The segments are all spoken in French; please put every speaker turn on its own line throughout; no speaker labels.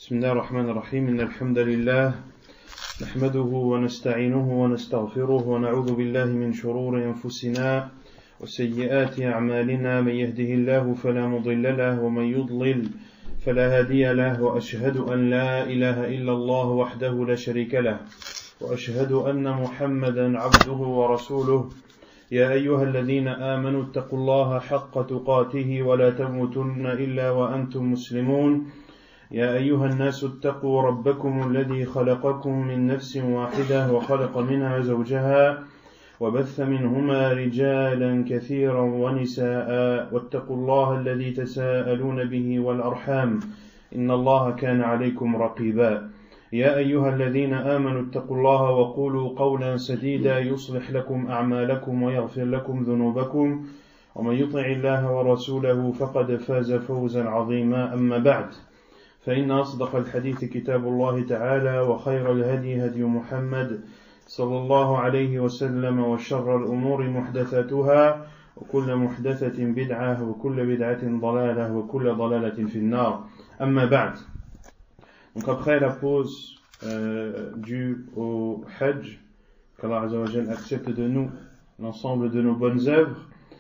بسم الله الرحمن الرحيم إن الحمد لله نحمده ونستعينه ونستغفره ونعوذ بالله من شرور أنفسنا وسيئات أعمالنا من يهده الله فلا مضل له ومن يضلل فلا هادي له وأشهد أن لا إله إلا الله وحده لا شريك له وأشهد أن محمدا عبده ورسوله يا أيها الذين آمنوا اتقوا الله حق تقاته ولا تموتن إلا وأنتم مسلمون يا أيها الناس اتقوا ربكم الذي خلقكم من نفس واحدة وخلق منها زوجها وبث منهما رجالا كثيرا ونساء واتقوا الله الذي تساءلون به والأرحام إن الله كان عليكم رقيبا يا أيها الذين آمنوا اتقوا الله وقولوا قولا سديدا يصلح لكم أعمالكم ويغفر لكم ذنوبكم ومن يطع الله ورسوله فقد فاز فوزا عظيما أما بعد فإن أصدق الحديث كتاب الله تعالى وخير الهدي هدي محمد صلى الله عليه وسلم وشر الأمور محدثاتها وكل محدثة بدعة وكل بدعة ضلالة وكل ضلالة في النار أما بعد. Donc après la pause due au Hajj, qu'Allah Azza wa Jal accepte de nous l'ensemble de nos bonnes œuvres,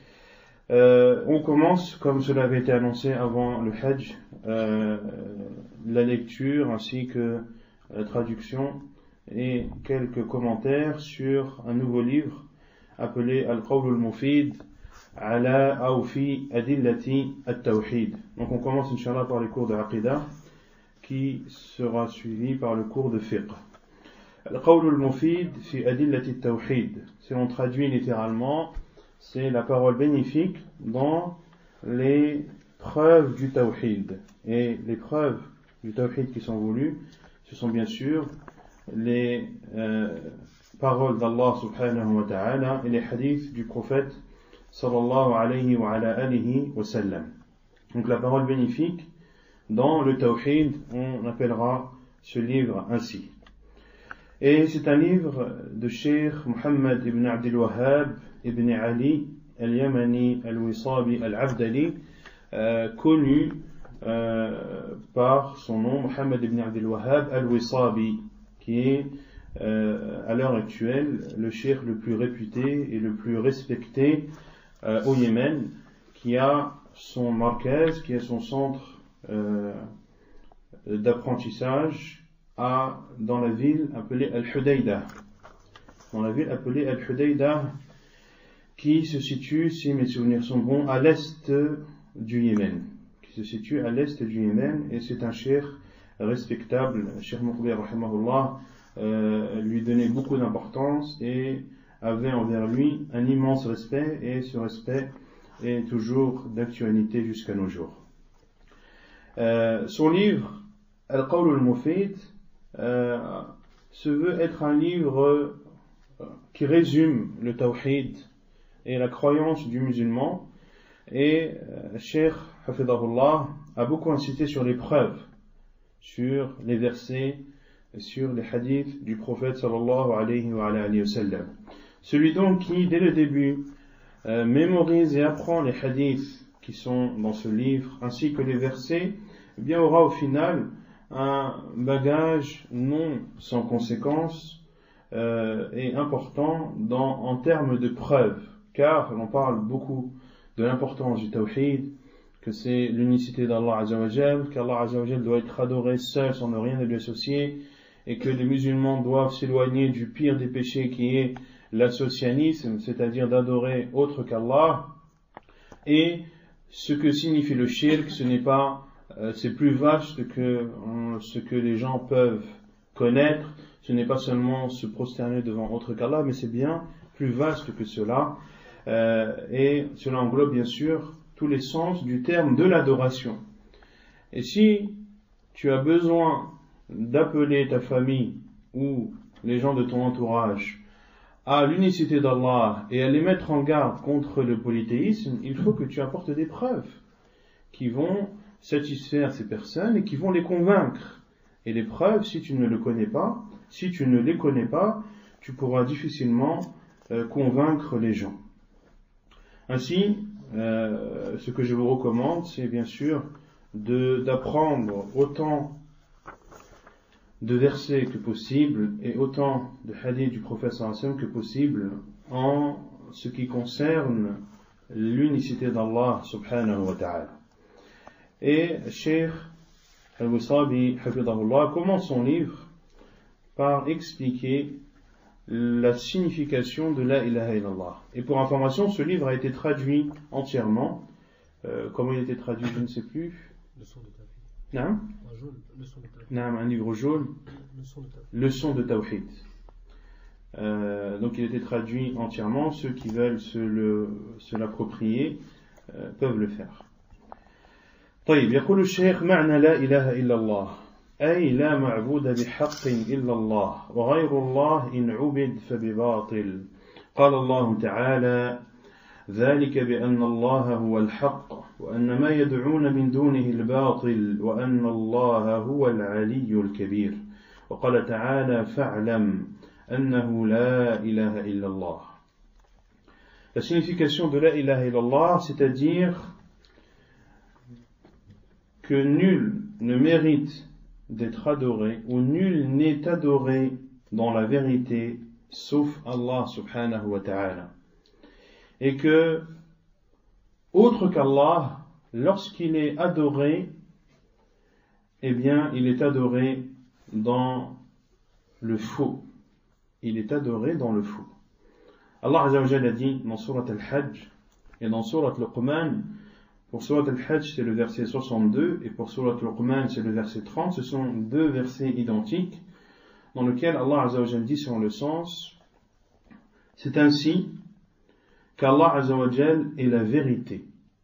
on commence, comme cela avait été annoncé avant le Hajj, la lecture ainsi que la traduction et quelques commentaires sur un nouveau livre appelé Al-Qawl al-Mufid ala aw fi adillati at-Tawhid. Donc on commence Inch'Allah par les cours de Aqidah qui sera suivi par le cours de Fiqh. Al-Qawl al-Mufid fi adillati at-Tawhid. Si on traduit littéralement, c'est la parole bénéfique dans les preuves du Tawhid. Et les preuves du Tawhid qui sont voulues, ce sont bien sûr les paroles d'Allah subhanahu wa ta'ala et les hadiths du prophète sallallahu alayhi wa ala alihi wa sallam. Donc la parole bénéfique dans le Tawhid, on appellera ce livre ainsi. Et c'est un livre de Cheikh Muhammad ibn Abdul Wahhab ibn Ali al-Yamani al-Wisabi al-Abdali, connu par son nom Muhammad ibn Abdul Wahhab al-Wisabi, qui est à l'heure actuelle le cheikh le plus réputé et le plus respecté au Yémen, qui a son markaz, qui a son centre d'apprentissage dans la ville appelée Al-Hudaydah. Dans la ville appelée Al-Hudaydah, qui se situe, si mes souvenirs sont bons, à l'est du Yémen. Qui se situe à l'est du Yémen, et c'est un cheikh respectable. Cheikh Muqbil rahimahullah lui donnait beaucoup d'importance et avait envers lui un immense respect, et ce respect est toujours d'actualité jusqu'à nos jours. Son livre Al-Qawl al-Mufid se veut être un livre qui résume le Tawhid et la croyance du musulman, et Cheikh Hafidahullah a beaucoup insisté sur les preuves, sur les versets, sur les hadiths du prophète sallallahu alayhi wa sallam. Celui donc qui, dès le début, mémorise et apprend les hadiths qui sont dans ce livre, ainsi que les versets, eh bien aura au final un bagage non sans conséquence et important en termes de preuves, car l'on parle beaucoup de l'importance du Tawhid, que c'est l'unicité d'Allah Azza wa Jal, qu'Allah Azza wa Jal doit être adoré seul sans ne rien lui associer, et que les musulmans doivent s'éloigner du pire des péchés qui est l'associanisme, c'est-à-dire d'adorer autre qu'Allah. Et ce que signifie le shirk, c'est plus vaste que ce que les gens peuvent connaître. Ce n'est pas seulement se prosterner devant autre qu'Allah, mais c'est bien plus vaste que cela. Et cela englobe bien sûr tous les sens du terme de l'adoration. Et si tu as besoin d'appeler ta famille ou les gens de ton entourage à l'unicité d'Allah et à les mettre en garde contre le polythéisme, il faut que tu apportes des preuves qui vont satisfaire ces personnes et qui vont les convaincre. Et les preuves, si tu ne les connais pas, tu pourras difficilement convaincre les gens. Ainsi, ce que je vous recommande, c'est bien sûr d'apprendre autant de versets que possible et autant de hadiths du prophète sallallahu alayhi wa sallam que possible en ce qui concerne l'unicité d'Allah subhanahu wa ta'ala. Et Cheikh Al-Wasabi hafidahullah commence son livre par expliquer la signification de la ilaha illallah. Et pour information, ce livre a été traduit entièrement. Comment il a été traduit, je ne sais plus.
Leçon de Tawhid.
Non?
Leçon de Tawhid.
Non, un livre jaune. Leçon de Tawhid. Donc il a été traduit entièrement. Ceux qui veulent se l'approprier peuvent le faire. طيب يقول الشيخ معنى لا إله إلا الله أي لا معبود بحق إلا الله وغير الله إن عبد فبباطل قال الله تعالى ذلك بأن الله هو الحق وأن ما يدعون من دونه الباطل وأن الله هو العلي الكبير وقال تعالى فاعلم أنه لا إله إلا الله. La signification de la ilaha illallah, c'est-à-dire que nul ne mérite d'être adoré ou nul n'est adoré dans la vérité sauf Allah subhanahu wa ta'ala. Et que, autre qu'Allah, lorsqu'il est adoré, eh bien, il est adoré dans le faux. Il est adoré dans le faux. Allah Azza wa Jalla a dit dans Surat Al-Hajj et dans Surat Luqman, pour Surat Al-Hajj c'est le verset 62 et pour Surat Luqman c'est le verset 30, ce sont deux versets identiques dans lesquels Allah Azza wa Jalla dit selon le sens, c'est ainsi qu'Allah Azza wa Jalla est la vérité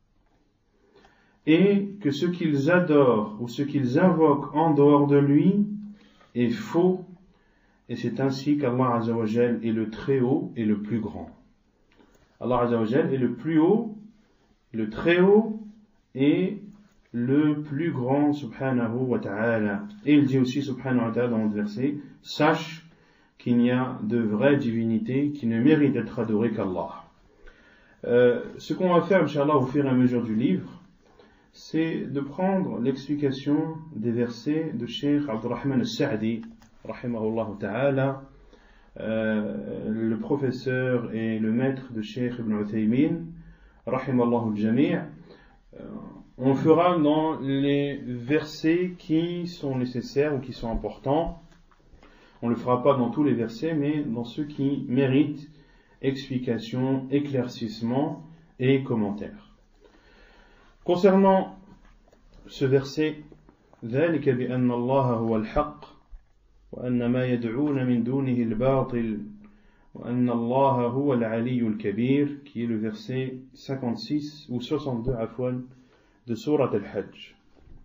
et que ce qu'ils adorent ou ce qu'ils invoquent en dehors de lui est faux et c'est ainsi qu'Allah Azza wa Jalla est le très haut et le plus grand. Allah Azza wa Jalla est le plus haut, le très haut et le plus grand subhanahu wa ta'ala. Et il dit aussi subhanahu wa ta'ala dans le verset, sache qu'il n'y a de vraie divinité qui ne mérite d'être adorée qu'Allah. Ce qu'on va faire, Inch'Allah, au fur et à mesure du livre, c'est de prendre l'explication des versets de Cheikh Abdurrahman al-Sa'di, rahimahullah ta'ala, le professeur et le maître de Cheikh Ibn Uthaymin, rahimallahu al-Jami'. On le fera dans les versets qui sont nécessaires ou qui sont importants. On ne le fera pas dans tous les versets, mais dans ceux qui méritent explication, éclaircissement et commentaire. Concernant ce verset, ذلك بأن الله هو الحق وأن ما يدعون من دونه الباطل وأن الله هو العلي الكبير, qui est le verset 56 ou 62 عفوا de Surat Al-Hajj.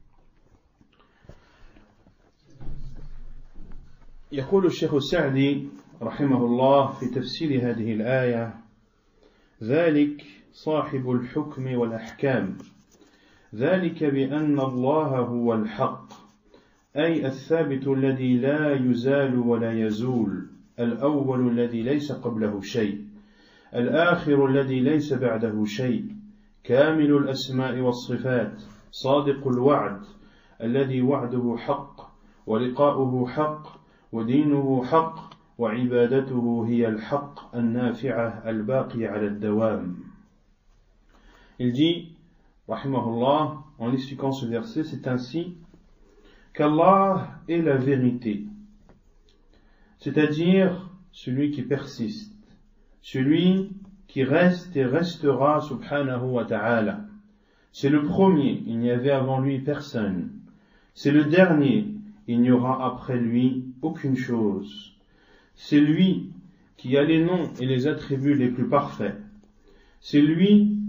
يقول الشيخ السعدي رحمه الله في تفسير هذه الآية ذلك صاحب الحكم والأحكام ذلك بأن الله هو الحق أي الثابت الذي لا يزال ولا يزول الأول الذي ليس قبله شيء الآخر الذي ليس بعده شيء كامل الأسماء والصفات صادق الوعد الذي وعده حق ولقاؤه حق ودينه حق وعبادته هي الحق النافعة الباقية على الدوام. Il dit, rahimahullah, en expliquant ce verset, c'est ainsi qu'Allah est la vérité, c'est-à-dire celui qui persiste, celui qui reste et restera subhanahu wa ta'ala. C'est le premier, il n'y avait avant lui personne. C'est le dernier, il n'y aura après lui aucune chose. C'est lui qui a les noms et les attributs les plus parfaits. C'est lui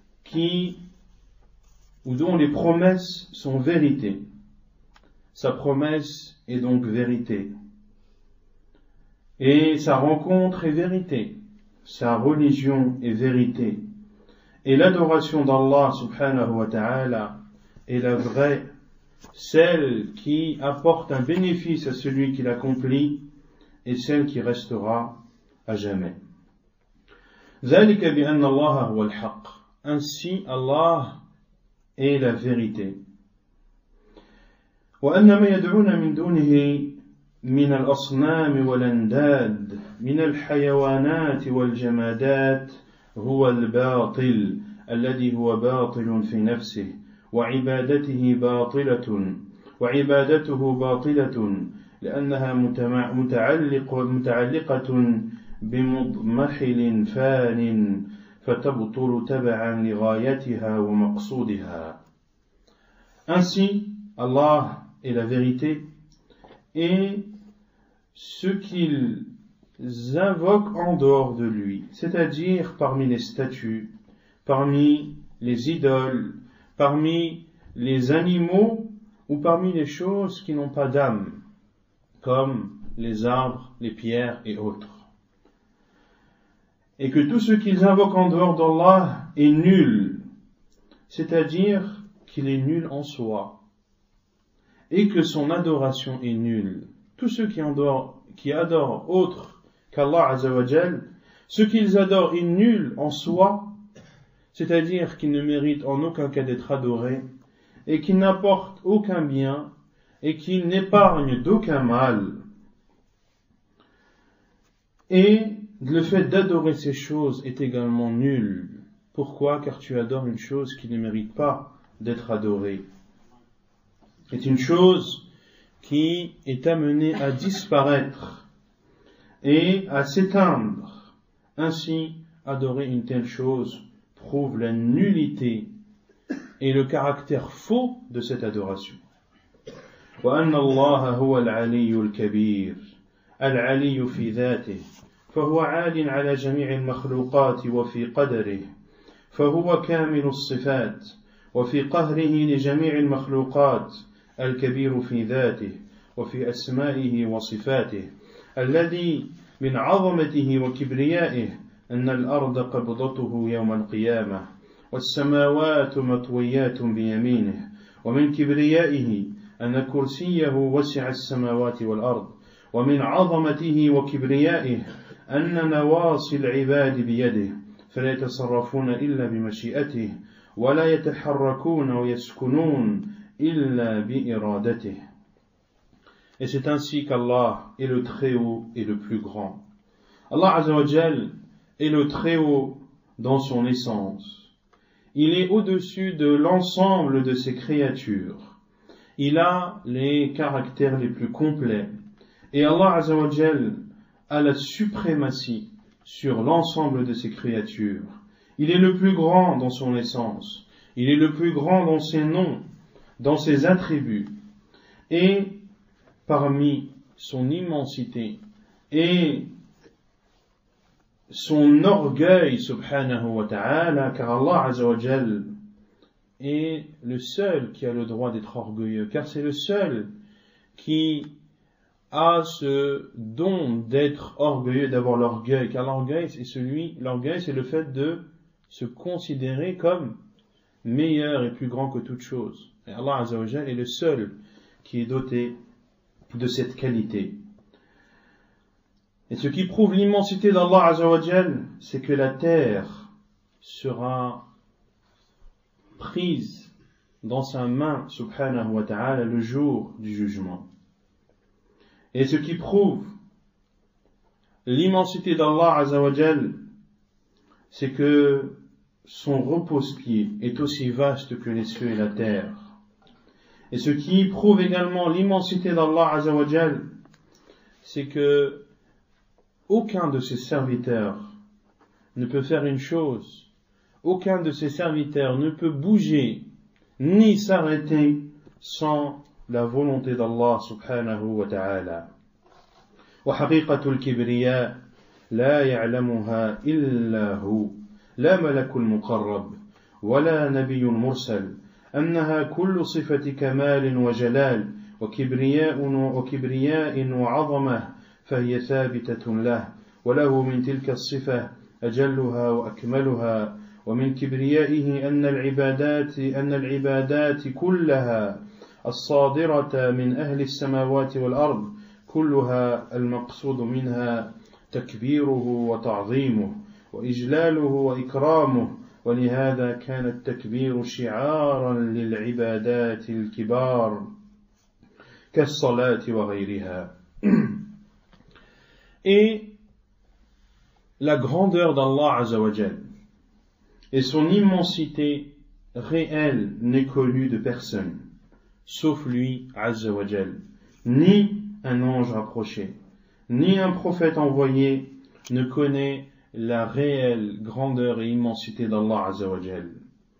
ou dont les promesses sont vérité. Sa promesse est donc vérité. Et sa rencontre est vérité. Sa religion est vérité. Et l'adoration d'Allah subhanahu wa ta'ala est la vraie, celle qui apporte un bénéfice à celui qui l'accomplit et celle qui restera à jamais. ذلك بأن الله هو الحق. Ainsi Allah est la vérité. وأن ما يدعون من دونه من الأصنام والأنداد من الحيوانات والجمادات هو الباطل الذي هو باطل في نفسه وعبادته باطلة لأنها متعلقة بمضمحل فان فتبطل تبعا لغايتها ومقصودها. Ainsi, Allah est la vérité et ce qu'ils invoquent en dehors de lui, c'est-à-dire parmi les statues, parmi les idoles, parmi les animaux ou parmi les choses qui n'ont pas d'âme, comme les arbres, les pierres et autres. Et que tout ce qu'ils invoquent en dehors d'Allah est nul, c'est-à-dire qu'il est nul en soi, et que son adoration est nulle. Tous ceux qui adorent autre qu'Allah Azzawajal, ce qu'ils adorent est nul en soi, c'est-à-dire qu'ils ne méritent en aucun cas d'être adorés, et qu'ils n'apportent aucun bien, et qu'ils n'épargnent d'aucun mal. Et le fait d'adorer ces choses est également nul. Pourquoi? Car tu adores une chose qui ne mérite pas d'être adorée. C'est une chose qui est amenée à disparaître et à s'éteindre. Ainsi, adorer une telle chose prouve la nullité et le caractère faux de cette adoration. وأن الله هو العلي الكبير العلي في ذاته فهو عال على جميع المخلوقات وفي قدره فهو كامل الصفات وفي قهره لجميع المخلوقات الكبير في ذاته وفي أسمائه وصفاته الذي من عظمته وكبريائه أن الأرض قبضته يوم القيامة والسماوات مطويات بيمينه ومن كبريائه أن كرسيه وسع السماوات والأرض ومن عظمته وكبريائه أن نواصي العباد بيده فلا يتصرفون إلا بمشيئته ولا يتحركون ويسكنون إلا بإرادته. Et c'est ainsi qu'Allah est le Très-Haut et le plus grand. Allah Azzawajal est le Très-Haut dans son essence. Il est au-dessus de l'ensemble de ses créatures. Il a les caractères les plus complets. Et Allah Azzawajal a la suprématie sur l'ensemble de ses créatures. Il est le plus grand dans son essence. Il est le plus grand dans ses noms, dans ses attributs. Et parmi son immensité et son orgueil, subhanahu wa ta'ala, car Allah Azzawajal est le seul qui a le droit d'être orgueilleux, car c'est le seul qui a ce don d'être orgueilleux, d'avoir l'orgueil, car l'orgueil c'est le fait de se considérer comme meilleur et plus grand que toute chose. Et Allah Azzawajal est le seul qui est doté de cette qualité. Et ce qui prouve l'immensité d'Allah Azzawajal, c'est que la terre sera prise dans sa main, subhanahu wa ta'ala, le jour du jugement. Et ce qui prouve l'immensité d'Allah Azzawajal, c'est que son repose-pied est aussi vaste que les cieux et la terre. Et ce qui prouve également l'immensité d'Allah Azzawajal, c'est que aucun de ses serviteurs ne peut faire une chose, aucun de ses serviteurs ne peut bouger ni s'arrêter sans la volonté d'Allah subhanahu wa ta'ala. وحقيقة الكبرياء لا يعلمها إلا هو لا ملك المقرب ولا نبي مرسل أنها كل صفة كمال وجلال وكبرياء وعظمة فهي ثابتة له وله من تلك الصفة أجلها وأكملها ومن كبريائه أن العبادات كلها الصادرة من أهل السماوات والأرض كلها المقصود منها تكبيره وتعظيمه وإجلاله وإكرامه ولهذا كان التكبير شعارا للعبادات الكبار كالصلاة وغيرها. Et la grandeur d'Allah Azzawajal et son immensité réelle n'est connue de personne, sauf lui Azzawajal, ni un ange rapproché, ni un prophète envoyé ne connaît la réelle grandeur et immensité d'Allah Azzawajal.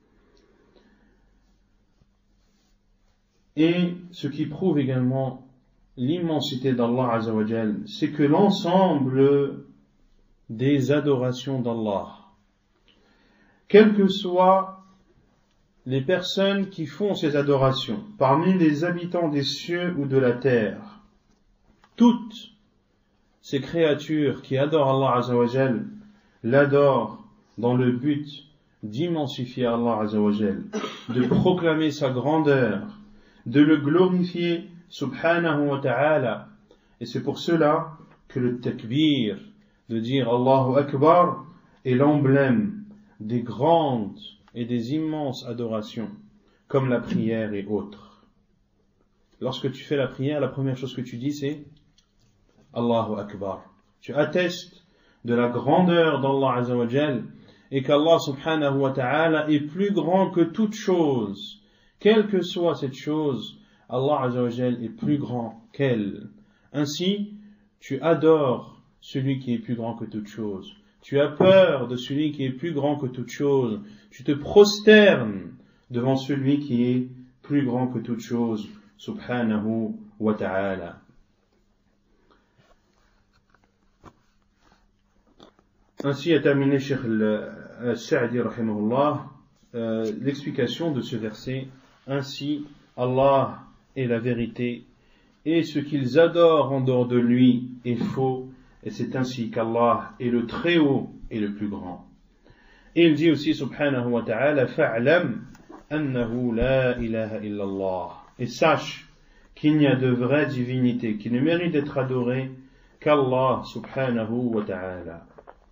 Et ce qui prouve également l'immensité d'Allah Azzawajal, c'est que l'ensemble des adorations d'Allah, quelles que soient les personnes qui font ces adorations, parmi les habitants des cieux ou de la terre, toutes ces créatures qui adorent Allah Azzawajal l'adorent dans le but d'immensifier Allah Azzawajal, de proclamer sa grandeur, de le glorifier subhanahu wa ta'ala. Et c'est pour cela que le takbir, de dire Allahu Akbar, est l'emblème des grandes et des immenses adorations, comme la prière et autres. Lorsque tu fais la prière, la première chose que tu dis c'est Allahu Akbar. Tu attestes de la grandeur d'Allah Azzawajal et qu'Allah subhanahu wa ta'ala est plus grand que toute chose. Quelle que soit cette chose, Allah Azzawajal est plus grand qu'elle. Ainsi, tu adores celui qui est plus grand que toute chose. Tu as peur de celui qui est plus grand que toute chose. Tu te prosternes devant celui qui est plus grand que toute chose, subhanahu wa ta'ala. Ainsi a terminé Cheikh al-Sa'di rahimahullah l'explication de ce verset. Ainsi, Allah est la vérité et ce qu'ils adorent en dehors de lui est faux, et c'est ainsi qu'Allah est le très haut et le plus grand. Et il dit aussi subhanahu wa ta'ala fa'lam annahu la ilaha illallah, et sache qu'il n'y a de vraie divinité qui ne mérite d'être adorée qu'Allah subhanahu wa ta'ala.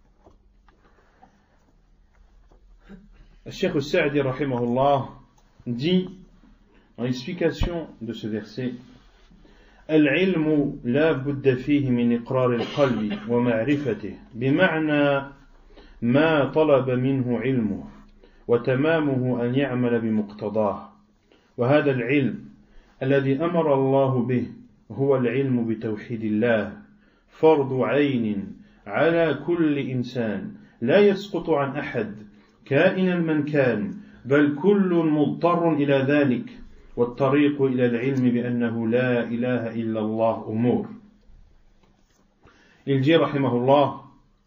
Cheikh al-Sa'di rahimahullah dit en explication de ce verset: العلم لا بد فيه من إقرار القلب ومعرفته بمعنى ما طلب منه علمه وتمامه أن يعمل بمقتضاه، وهذا العلم الذي أمر الله به هو العلم بتوحيد الله، فرض عين على كل إنسان لا يسقط عن أحد كائنا من كان، بل كل مضطر إلى ذلك، والطريق إلى العلم بأنه لا إله إلا الله أمور. Il dit rahimahullah,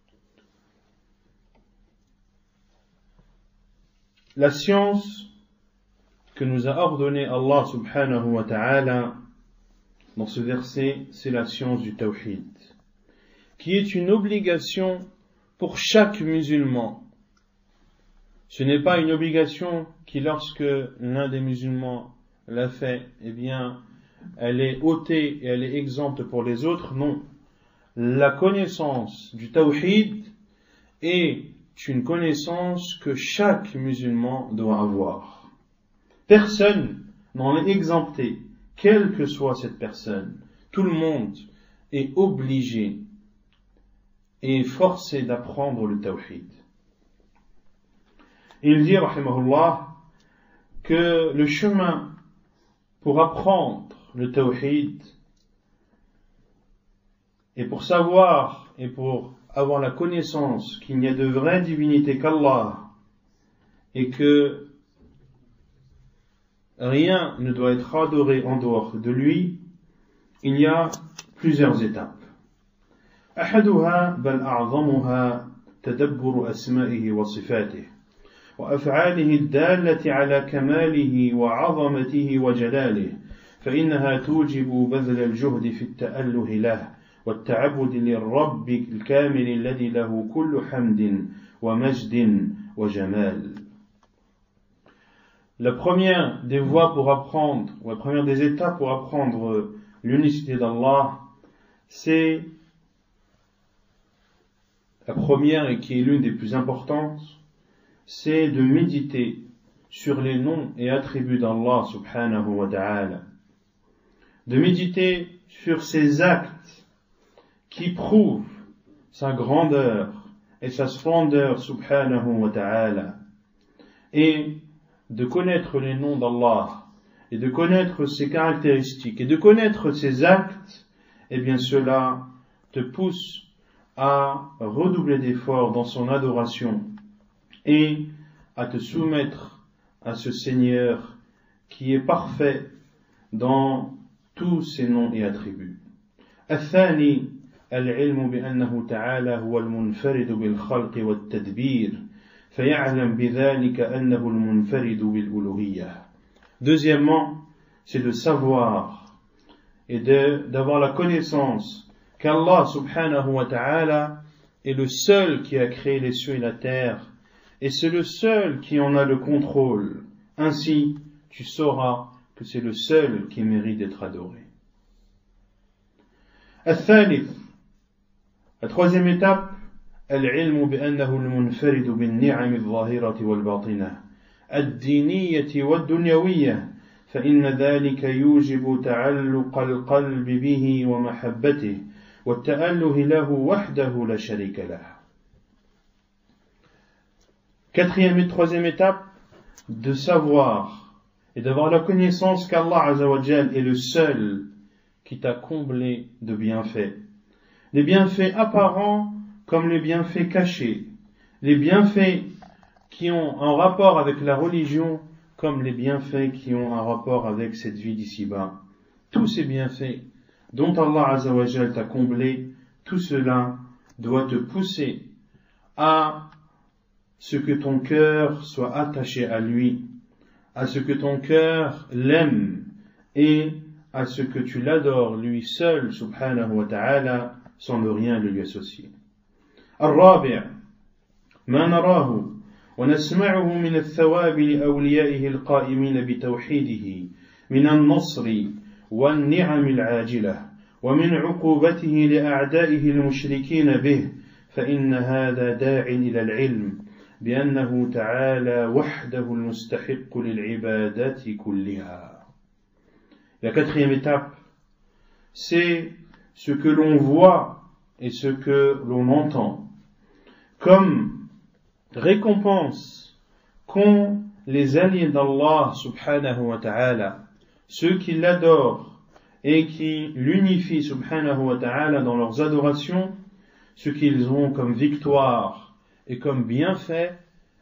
la science que nous a ordonné Allah subhanahu wa ta'ala dans ce verset, c'est la science du tawhid, qui est une obligation pour chaque musulman. Ce n'est pas une obligation qui, lorsque l'un des musulmans l'a fait, eh bien, elle est ôtée et elle est exempte pour les autres. Non. La connaissance du tawhid est une connaissance que chaque musulman doit avoir. Personne n'en est exempté, quelle que soit cette personne. Tout le monde est obligé et forcé d'apprendre le tawhid. Il dit, rahimahullah, que le chemin pour apprendre le tawhid et pour savoir et pour avoir la connaissance qu'il n'y a de vraie divinité qu'Allah et que rien ne doit être adoré en dehors de lui, il y a plusieurs étapes. أحدها بل أعظمها تدبر أسمائه وصفاته وأفعاله الدالة على كماله وعظمته وجلاله، فإنها توجب بذل الجهد في التأله له والتعبد للرب الكامل الذي له كل حمد ومجد وجمال. La première des voies pour apprendre, ou la première des étapes pour apprendre l'unicité d'Allah, c'est la première et qui est l'une des plus importantes, c'est de méditer sur les noms et attributs d'Allah subhanahu wa ta'ala, de méditer sur ces actes qui prouvent sa grandeur et sa splendeur subhanahu wa ta'ala, et de connaître les noms d'Allah, et de connaître ses caractéristiques, et de connaître ses actes, eh bien cela te pousse à redoubler d'efforts dans son adoration, et à te soumettre à ce Seigneur qui est parfait dans tous ses noms et attributs. الثاني العلم بأنه تعالى هو المنفرد بالخلق والتدبير فيعلم بذلك أنه المنفرد بالألوهية. Deuxièmement, c'est de savoir et d'avoir la connaissance qu'Allah subhanahu wa ta'ala est le seul qui a créé les cieux et la terre, et c'est le seul qui en a le contrôle. Ainsi, tu sauras que c'est le seul qui mérite d'être adoré. الثالث, la troisième étape, العلم بأنه المنفرد بالنعم الظاهرة والباطنة الدينية والدنيوية فإن ذلك يوجب تعلق القلب به ومحبته والتأله له وحده لا شريك له. Quatrième et troisième étape, de savoir et d'avoir la connaissance qu'Allah Azza wa Jal est le seul qui t'a comblé de bienfaits. Les bienfaits apparents comme les bienfaits cachés, les bienfaits qui ont un rapport avec la religion comme les bienfaits qui ont un rapport avec cette vie d'ici-bas. Tous ces bienfaits dont Allah Azza wa Jal t'a comblé, tout cela doit te pousser à ce que ton cœur soit attaché à lui, à ce que ton cœur l'aime et à ce que tu l'adores lui seul subhanahu wa ta'ala sans ne rien lui associer. الرابع ما نراه ونسمعه من الثواب لأوليائه القائمين بتوحيده من النصر والنعم العاجلة ومن عقوبته لأعدائه المشركين به فإن هذا داع إلى العلم بأنه تعالى وحده المستحق للعبادات كلها. La quatrième étape, c'est ce que l'on voit et ce que l'on entend comme récompense qu'ont les alliés d'Allah subhanahu wa ta'ala, ceux qui l'adorent et qui l'unifient subhanahu wa ta'ala dans leurs adorations, ce qu'ils ont comme victoire et comme bienfait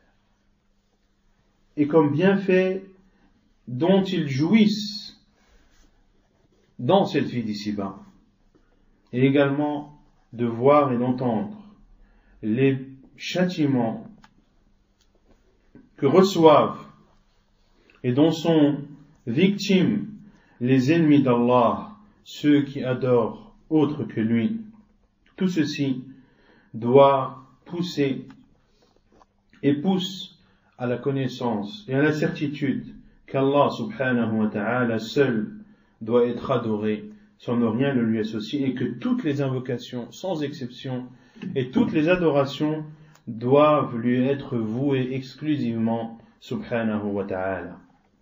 dont ils jouissent dans cette vie d'ici-bas, et également de voir et d'entendre les châtiments que reçoivent et dont sont victimes les ennemis d'Allah, ceux qui adorent autre que lui. Tout ceci doit pousser et pousse à la connaissance et à la certitude qu'Allah subhanahu wa ta'ala seul doit être adoré sans ne rien le lui associer, et que toutes les invocations, sans exception, et toutes les adorations doivent lui être vouées exclusivement subhanahu wa ta'ala.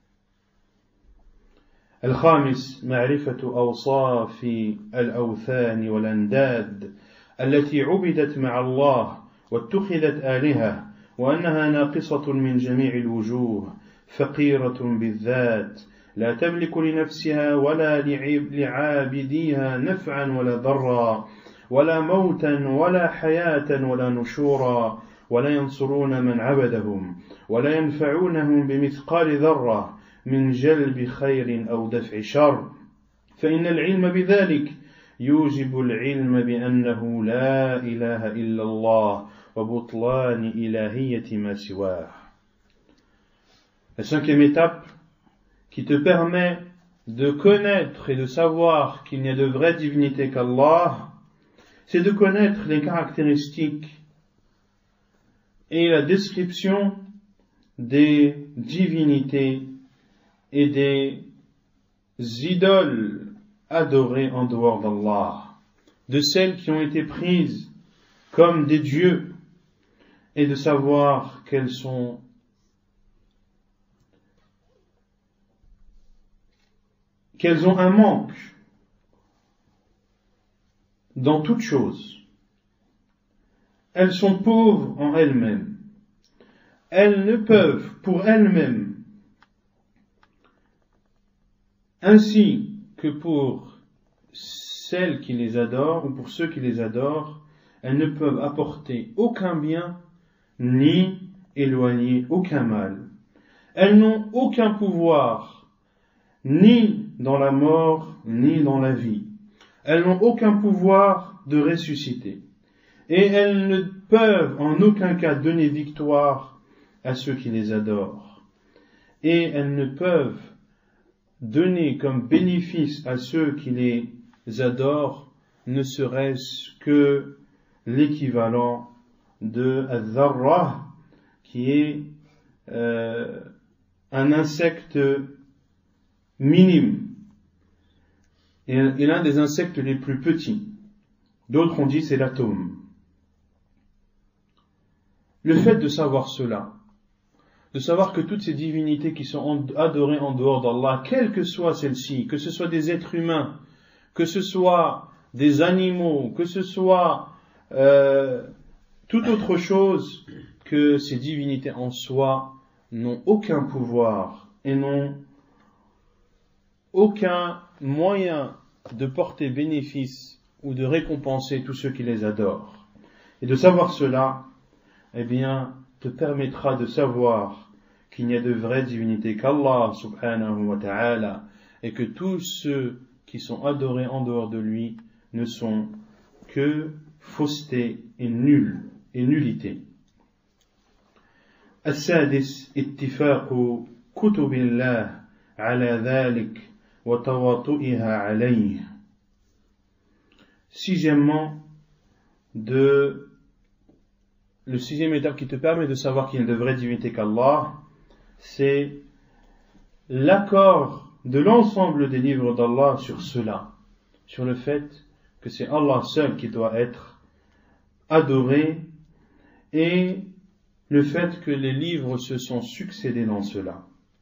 الخامس معرفة أوصاف الأوثان والأنداد التي عبدت مع الله واتخذت آلهة وأنها ناقصة من جميع الوجوه فقيرة بالذات لا تملك لنفسها ولا لعابديها نفعا ولا ضرا ولا موتا ولا حياة ولا نشورا ولا ينصرون من عبدهم ولا ينفعونهم بمثقال ذرة من جلب خير أو دفع شر فإن العلم بذلك يوجب العلم بأنه لا إله إلا الله وبطلان إلهية ما سواه. La cinquième étape qui te permet de connaître et de savoir qu'il n'y a de vraie divinité qu'Allah, c'est de connaître les caractéristiques et la description des divinités et des idoles adorées en dehors d'Allah, de celles qui ont été prises comme des dieux, et de savoir qu'elles ont un manque dans toute chose. Elles sont pauvres en elles-mêmes. Elles ne peuvent pour elles-mêmes, ainsi que pour celles qui les adorent ou pour ceux qui les adorent, elles ne peuvent apporter aucun bien ni éloigner aucun mal. Elles n'ont aucun pouvoir ni dans la mort ni dans la vie. Elles n'ont aucun pouvoir de ressusciter. Et elles ne peuvent en aucun cas donner victoire à ceux qui les adorent. Et elles ne peuvent donner comme bénéfice à ceux qui les adorent ne serait-ce que l'équivalent de al-dharra, qui est un insecte minime et l'un des insectes les plus petits. D'autres ont dit c'est l'atome. Le fait de savoir cela, de savoir que toutes ces divinités qui sont adorées en dehors d'Allah, quelles que soient celles-ci, que ce soit des êtres humains, que ce soit des animaux, que ce soit toute autre chose, que ces divinités en soi n'ont aucun pouvoir et n'ont aucun moyen de porter bénéfice ou de récompenser tous ceux qui les adorent. Et de savoir cela, eh bien, te permettra de savoir qu'il n'y a de vraie divinité qu'Allah subhanahu wa ta'ala et que tous ceux qui sont adorés en dehors de lui ne sont que fausseté et nullité. السادس اتفاق كتب الله على ذلك وتواطؤها عليه. Sixièmement, le sixième étape qui te permet de savoir qu'il y a de vraies divinités qu'Allah, c'est l'accord de l'ensemble des livres d'Allah sur cela, sur le fait que c'est Allah seul qui doit être adoré et le fait que les livres se sont succédés dans cela.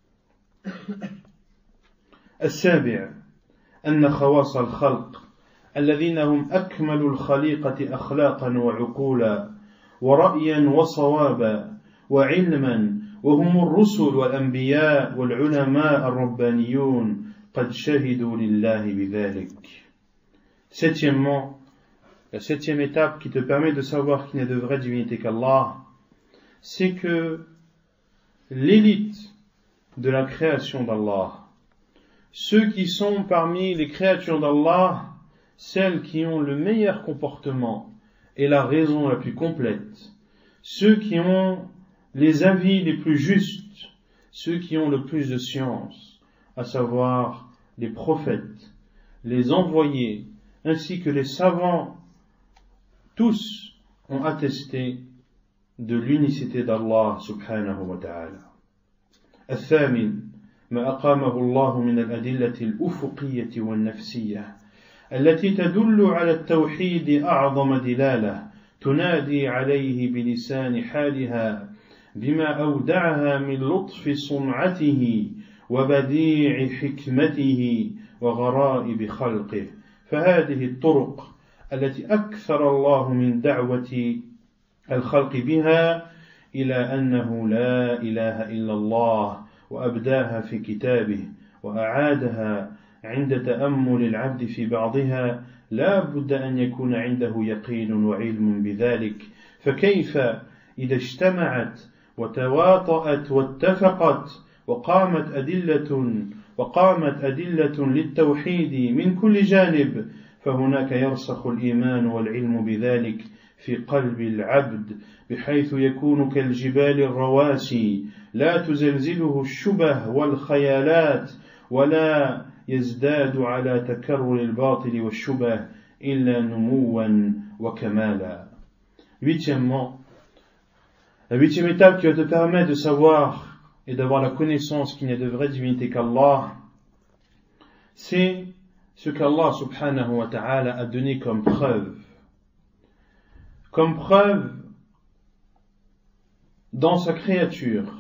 السابع أن خواص الخلق الذين هم أكمل الخليقة أخلاقا وعقولا ورأيا وصوابا وعلما وهم الرسل والأنبياء والعلماء الربانيون قد شهدوا لله بذلك. Septièmement, la septième étape qui te permet de savoir qu'il n'y a de vraie divinité qu'Allah, c'est que l'élite de la création d'Allah, ceux qui sont parmi les créatures d'Allah, celles qui ont le meilleur comportement et la raison la plus complète, ceux qui ont les avis les plus justes, ceux qui ont le plus de science, à savoir les prophètes, les envoyés, ainsi que les savants, tous ont attesté de l'unicité d'Allah subhanahu wa ta'ala. الثامن ما أقامه الله من الأدلة الأفقية والنفسية التي تدل على التوحيد أعظم دلالة تنادي عليه بلسان حالها بما أودعها من لطف صنعته وبديع حكمته وغرائب خلقه فهذه الطرق التي أكثر الله من دعوة الخلق بها إلى أنه لا إله إلا الله وأبداها في كتابه وأعادها عند تأمل العبد في بعضها لا بد أن يكون عنده يقين وعلم بذلك فكيف إذا اجتمعت وتواطأت واتفقت وقامت أدلة للتوحيد من كل جانب فهناك يرسخ الإيمان والعلم بذلك في قلب العبد بحيث يكون كالجبال الرواسي لا تزلزله الشبه والخيالات ولا يزداد على تكرر الباطل والشبه إلا نموا وكمالا. Huitièmement, la huitième étape qui va te permettre de savoir et d'avoir la connaissance qu'il n'y a de vraie divinité qu'Allah, c'est ce qu'Allah subhanahu wa ta'ala a donné comme preuve dans sa créature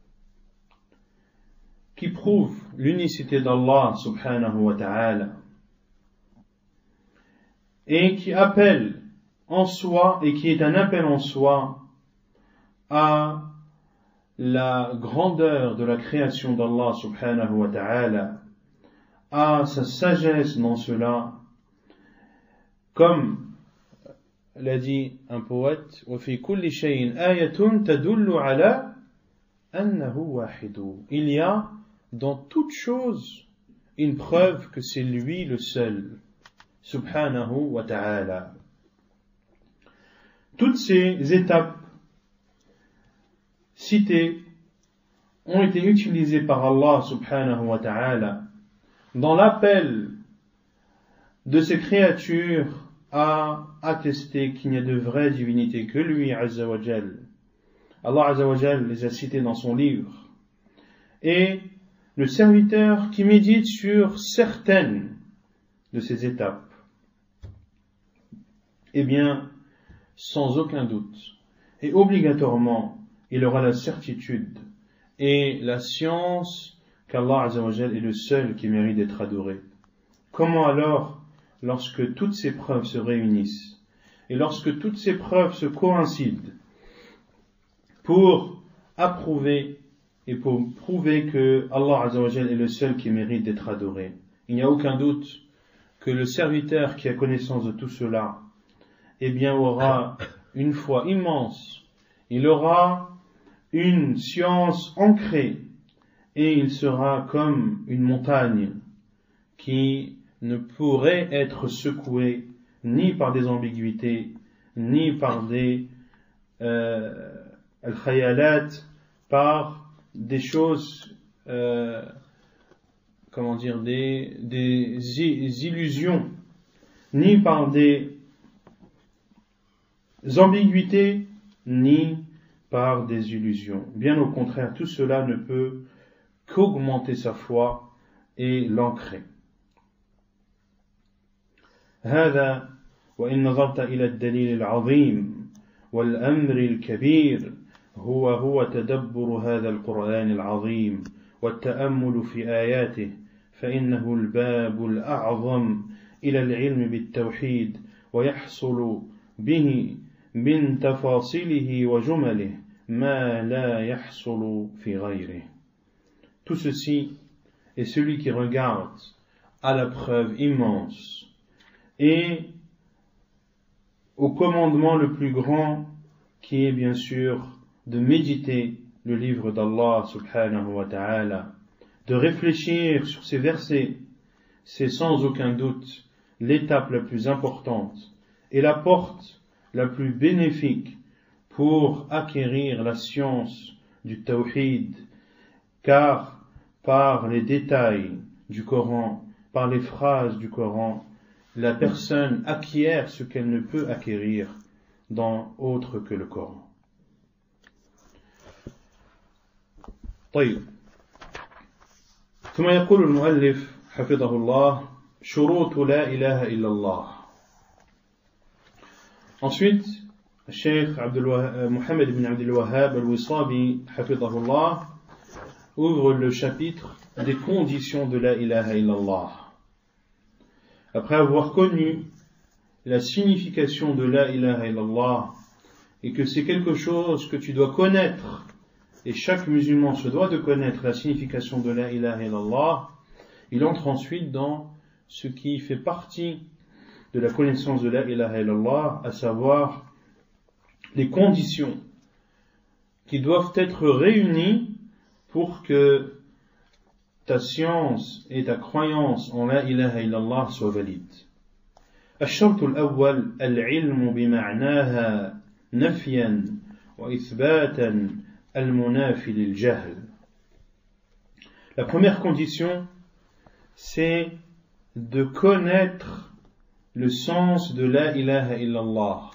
qui prouve l'unicité d'Allah subhanahu wa ta'ala et qui appelle en soi et qui est un appel en soi à la grandeur de la création d'Allah subhanahu wa ta'ala, à sa sagesse dans cela, comme l'a dit un poète, وَفِي كُلِّ شَيْءٍ آيَةٌ تَدُلُّ عَلَى أَنَّهُ وَاحِدٌ. Il y a dans toute chose une preuve que c'est lui le seul, subhanahu wa ta'ala. Toutes ces étapes citées ont été utilisées par Allah subhanahu wa ta'ala dans l'appel de ces créatures à attester qu'il n'y a de vraie divinité que lui, Azza wa Jal. Allah Azza wa Jal les a cités dans son livre. Et le serviteur qui médite sur certaines de ces étapes, eh bien, sans aucun doute, et obligatoirement, il aura la certitude et la science qu'Allah Azza wa Jal est le seul qui mérite d'être adoré. Comment alors, lorsque toutes ces preuves se réunissent, et lorsque toutes ces preuves se coïncident, pour approuver et pour prouver que Allah Azza wa Jal est le seul qui mérite d'être adoré, il n'y a aucun doute que le serviteur qui a connaissance de tout cela, eh bien, aura une foi immense, il aura une science ancrée, et il sera comme une montagne qui ne pourrait être secouée ni par des ambiguïtés, ni par des al-khayalat, par des choses, des illusions, ni par des ambiguïtés, ni par des illusions. Bien au contraire, tout cela ne peut qu'augmenter sa foi et l'ancrer. هذا وإن نظرت إلى الدليل العظيم والأمر الكبير هو تدبر هذا القرآن العظيم والتأمل في آياته فإنه الباب الأعظم إلى العلم بالتوحيد ويحصل به من تفاصيله وجمله ما لا يحصل في غيره. Tout ceci est celui qui regarde à la preuve immense et au commandement le plus grand qui est bien sûr de méditer le livre d'Allah subhanahu wa ta'ala, de réfléchir sur ces versets. C'est sans aucun doute l'étape la plus importante et la porte la plus bénéfique pour acquérir la science du tawhid, car par les détails du Coran, par les phrases du Coran, la personne acquiert ce qu'elle ne peut acquérir dans autre que le Coran. طيب. ثم يقول المؤلف حفظه الله شروط لا إله إلا الله. Ensuite, Cheikh Mohammed ibn Abdul Wahhab al-Wisabi حفظه الله ouvre le chapitre des conditions de la ilaha illallah. Après avoir connu la signification de la ilaha illallah et que c'est quelque chose que tu dois connaître, et chaque musulman se doit de connaître la signification de la ilaha illallah, il entre ensuite dans ce qui fait partie de la connaissance de la ilaha illallah, à savoir les conditions qui doivent être réunies pour que ta science et ta croyance en la ilaha illallah soient valides. الشرط الأول العلم بمعناها نفيا وإثباتا المنافي للجهل. La première condition, c'est de connaître le sens de la ilaha illallah,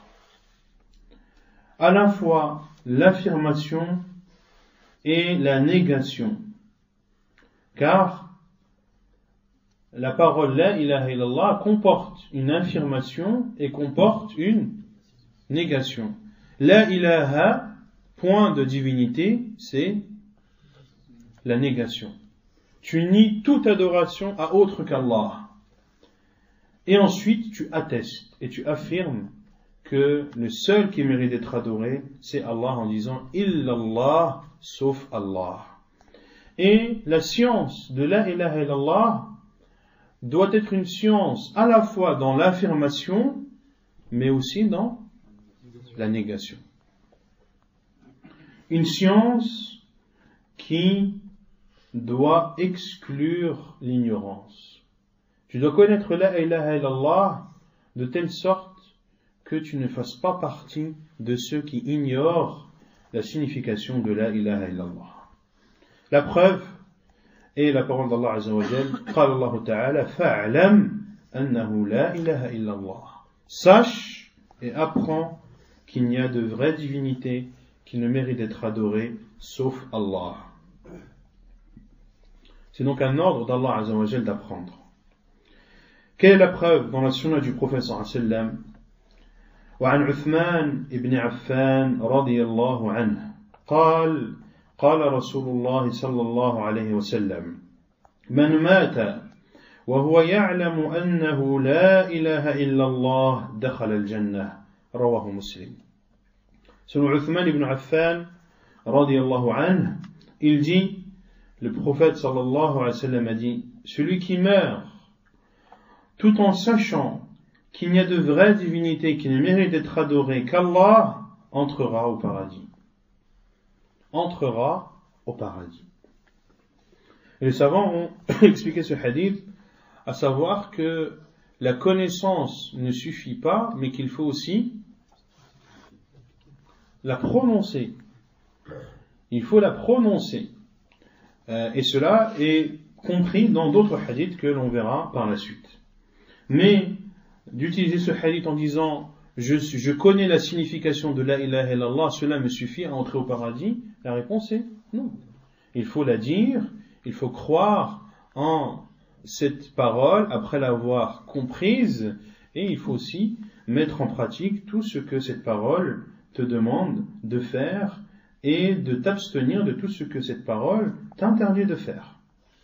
à la fois l'affirmation et la négation, car la parole la ilaha illallah comporte une affirmation et comporte une négation. La ilaha, point de divinité, c'est la négation. Tu nies toute adoration à autre qu'Allah. Et ensuite, tu attestes et tu affirmes que le seul qui mérite d'être adoré, c'est Allah en disant « Illallah » sauf Allah. Et la science de la ilaha illallah doit être une science à la fois dans l'affirmation, mais aussi dans la négation. Une science qui doit exclure l'ignorance. Tu dois connaître la ilaha illallah de telle sorte que tu ne fasses pas partie de ceux qui ignorent la signification de la ilaha illallah. La preuve est la parole d'Allah Azza wa Jal, قال الله تعالى فاعلم أنه لا إله إلا الله. Sache et apprends qu'il n'y a de vraie divinité qui ne mérite d'être adorée sauf Allah. C'est donc un ordre d'Allah Azza wa Jal d'apprendre. Quelle est la preuve dans la sunna du prophète sallallahu alayhi wa sallam? وعن عثمان بن عفان رضي الله عنه قال قال رسول الله صلى الله عليه وسلم من مات وهو يعلم أنه لا إله إلا الله دخل الجنة رواه مسلم. Selon Uthman ibn Affan رضي الله عنه, il dit, le prophète sallallahu alayhi wa sallam a dit, celui qui meurt tout en sachant qu'il n'y a de vraie divinité qui ne mérite d'être adorée qu'Allah, entrera au paradis. Entrera au paradis. Et les savants ont expliqué ce hadith, à savoir que la connaissance ne suffit pas, mais qu'il faut aussi la prononcer. Il faut la prononcer. Et cela est compris dans d'autres hadiths que l'on verra par la suite. Mais d'utiliser ce hadith en disant je connais la signification de la ilaha illallah, cela me suffit à entrer au paradis, la réponse est non. Il faut la dire, il faut croire en cette parole après l'avoir comprise, et il faut aussi mettre en pratique tout ce que cette parole te demande de faire et de t'abstenir de tout ce que cette parole t'interdit de faire.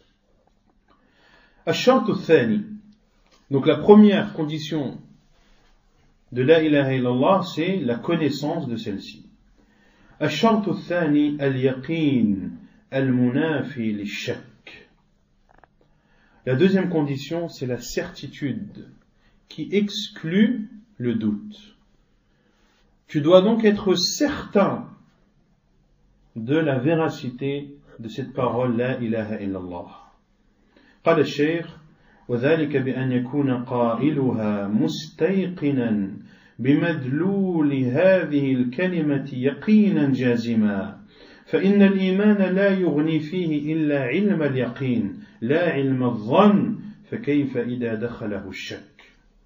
Ash-shart ath-thani. Donc la première condition de la ilaha illallah, c'est la connaissance de celle-ci. Ash-shart ath-thani al-yaqin al-munafi lish-shakk. La deuxième condition, c'est la certitude qui exclut le doute. Tu dois donc être certain de la véracité de cette parole la ilaha illallah. قال الشيخ وذلك بأن يكون قائلها مستيقنا بمدلول هذه الكلمة يقينا جازما فإن الإيمان لا يغني فيه إلا علم اليقين لا علم الظن فكيف إذا دخله الشك.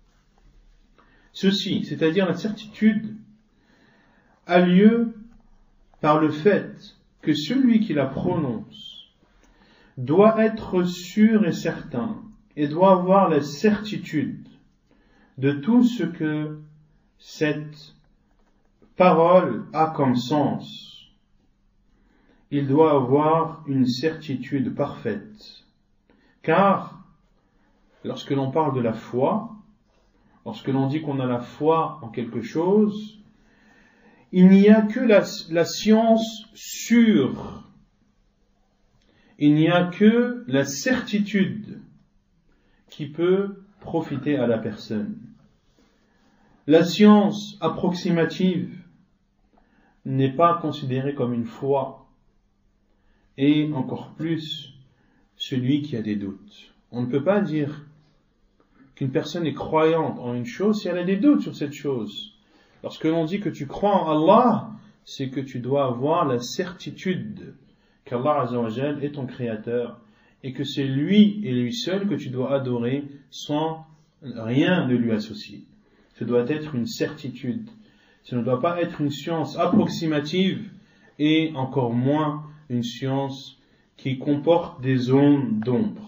Ceci, c'est-à-dire la certitude, a lieu par le fait que celui qui la prononce doit être sûr et certain et doit avoir la certitude de tout ce que cette parole a comme sens. Il doit avoir une certitude parfaite. Car lorsque l'on parle de la foi, lorsque l'on dit qu'on a la foi en quelque chose, il n'y a que la science sûre. Il n'y a que la certitude qui peut profiter à la personne. La science approximative n'est pas considérée comme une foi, et encore plus celui qui a des doutes. On ne peut pas dire qu'une personne est croyante en une chose si elle a des doutes sur cette chose. Lorsque l'on dit que tu crois en Allah, c'est que tu dois avoir la certitude qu'Allah Azza wa Jal est ton créateur et que c'est lui et lui seul que tu dois adorer sans rien de lui associer. Ce doit être une certitude. Ce ne doit pas être une science approximative et encore moins une science qui comporte des zones d'ombre.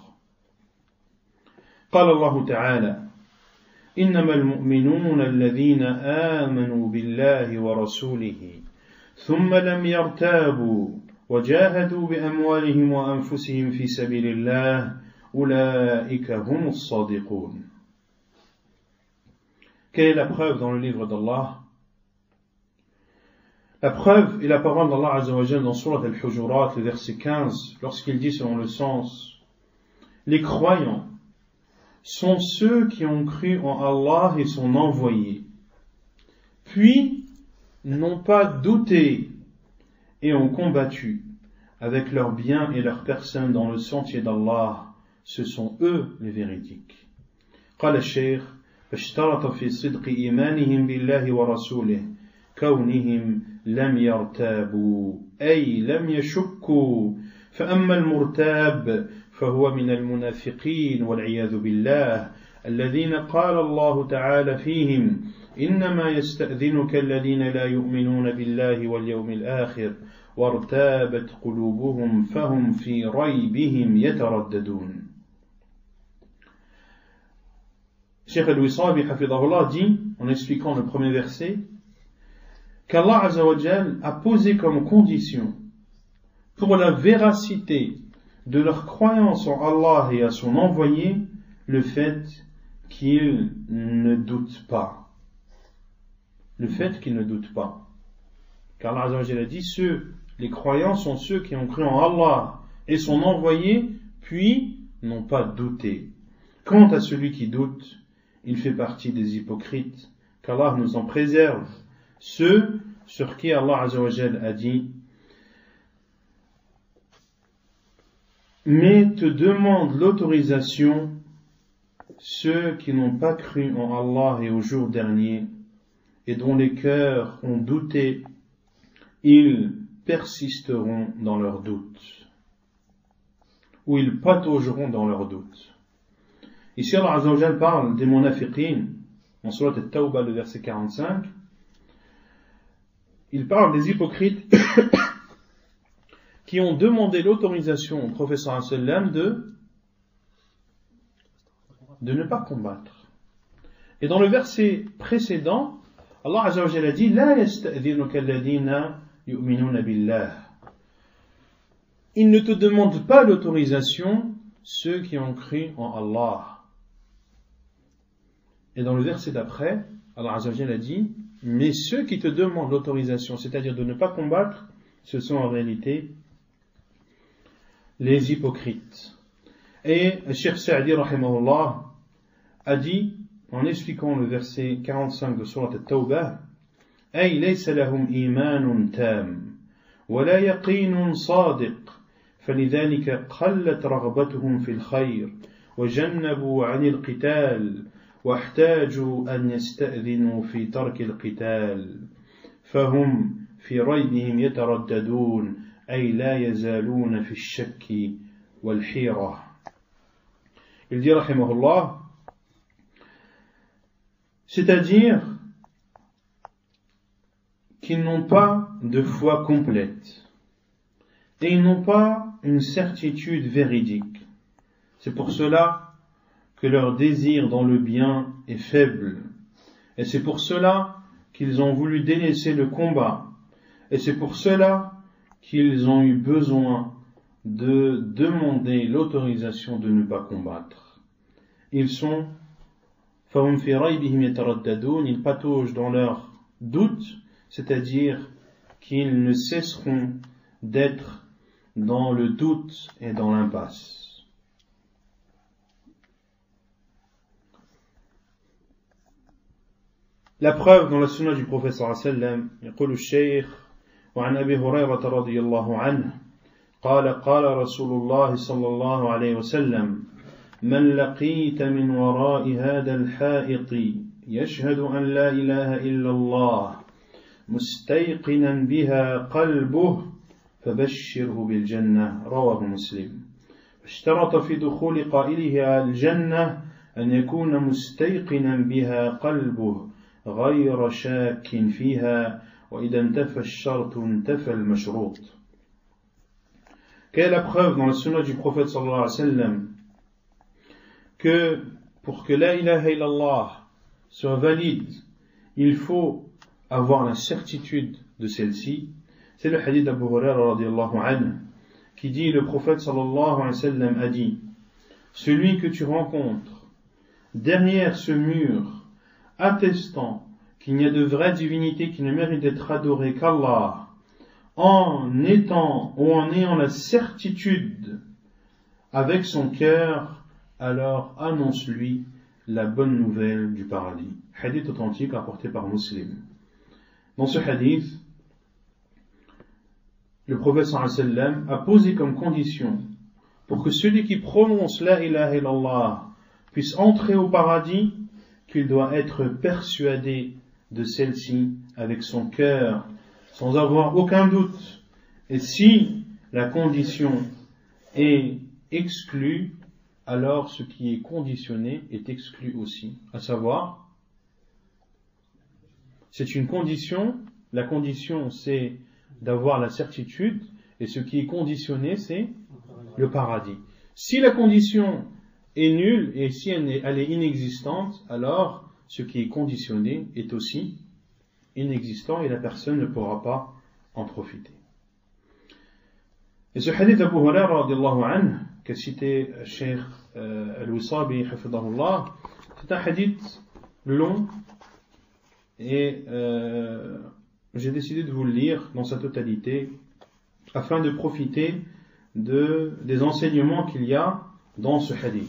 قال الله تعالى إنما المؤمنون الذين آمنوا بالله ورسوله ثم لم يرتابوا وجاهدوا بأموالهم وأنفسهم في سبيل الله أولئك هم الصادقون. Quelle est la preuve dans le livre d'Allah? La preuve est la parole d'Allah Azza wa Jal dans Surat Al-Hujurat, le verset 15, lorsqu'il dit selon le sens: les croyants sont ceux qui ont cru en Allah et son envoyé, puis n'ont pas douté et ont combattu avec leurs biens et leurs personnes dans le sentier d'Allah. Ce sont eux les véridiques. قال الشيخ فاشترط في صدق إيمانهم بالله ورسوله كونهم لم يرتابوا أي لم يشكوا فأما المرتاب فهو من المنافقين والعياذ بالله الذين قال الله تعالى فيهم إنما يستأذنك الذين لا يؤمنون بالله واليوم الآخر وارتابت قلوبهم فهم في ريبهم يترددون. Cheikh Al-Wisabi Hafidahullah dit, en expliquant le premier verset, qu'Allah Azza wa Jal a posé comme condition pour la véracité de leur croyance en Allah et à son envoyé le fait qu'ils ne doutent pas. Le fait qu'ils ne doutent pas. Car Allah Azza wa Jal a dit, les croyants sont ceux qui ont cru en Allah et son envoyé, puis n'ont pas douté. Quant à celui qui doute, il fait partie des hypocrites, qu'Allah nous en préserve, ceux sur qui Allah Azza wa Jal a dit: mais te demandent l'autorisation ceux qui n'ont pas cru en Allah et au jour dernier et dont les cœurs ont douté, ils persisteront dans leurs doutes, ou ils pataugeront dans leurs doutes. Ici Allah Azza wa Jal parle des munafiqin, en Surat At-Tawbah, le verset 45. Il parle des hypocrites qui ont demandé l'autorisation au prophète sallallahu alayhi wa sallam de ne pas combattre. Et dans le verset précédent, Allah Azza wa Jalla a dit: La yasta'dhinuka alladhina yu'minuna billah. Ils ne te demandent pas l'autorisation, ceux qui ont cru en Allah. Et dans le verset d'après, Allah Azza wa Jalla a dit: mais ceux qui te demandent l'autorisation, c'est-à-dire de ne pas combattre, ce sont en réalité les hypocrites. Et Cheikh Sa'di rahimahullah a dit, en expliquant le verset 45 de Surat At-Tawbah: أي ليس لهم إيمان تام ولا يقين صادق فلذلك قلت رغبتهم في الخير وجنبوا عن القتال واحتاجوا أن يستأذنوا في ترك القتال فهم في ريبهم يترددون أي لا يزالون في الشك والحيرة. Il dit rahimahullah, c'est-à-dire qu'ils n'ont pas de foi complète et ils n'ont pas une certitude véridique. C'est pour cela que leur désir dans le bien est faible, et c'est pour cela qu'ils ont voulu délaisser le combat, et c'est pour cela qu'ils ont eu besoin de demander l'autorisation de ne pas combattre. Ils sont ils pataugent dans leurs doutes, c'est-à-dire qu'ils ne cesseront d'être dans le doute et dans l'impasse. La preuve dans la sunna du prophète sallallahu alayhi wa sallam, يقول الشيخ وعن أبي هريرة رضي الله عنه قال قال رسول الله صلى الله عليه وسلم من لقيت من وراء هذا الحائط يشهد أن لا إله إلا الله مستيقنا بها قلبه فبشره بالجنة رواه مسلم. اشترط في دخول قائلها الجنة أن يكون مستيقنا بها قلبه غير شاك فيها وإذا انتفى الشرط انتفى المشروط. Quelle est la preuve dans la sunna du prophète sallallahu alayhi wa sallam que pour que la ilaha illallah soit valide, il faut avoir la certitude de celle-ci? C'est le hadith d'Abu Huraira radiyallahu anhu qui dit: le prophète sallallahu alayhi wa sallam a dit: celui que tu rencontres derrière ce mur attestant qu'il n'y a de vraie divinité qui ne mérite d'être adorée qu'Allah, en ayant la certitude avec son cœur, alors annonce-lui la bonne nouvelle du paradis. Hadith authentique rapporté par Muslim. Dans ce hadith, le prophète sallallahu alayhi wa sallam a posé comme condition pour que celui qui prononce la ilaha illallah puisse entrer au paradis, qu'il doit être persuadé de celle-ci avec son cœur, sans avoir aucun doute. Et si la condition est exclue, alors ce qui est conditionné est exclu aussi. À savoir, c'est une condition, la condition c'est d'avoir la certitude, et ce qui est conditionné c'est le paradis. Si la condition est nulle et si elle est inexistante, alors ce qui est conditionné est aussi inexistant et la personne ne pourra pas en profiter. Et ce hadith d'Abu Hurayra radiyallahu anhu, qu'a cité Cheikh Al-Wisabi hafidahullah, c'est un hadith long et j'ai décidé de vous le lire dans sa totalité afin de profiter des enseignements qu'il y a dans ce hadith.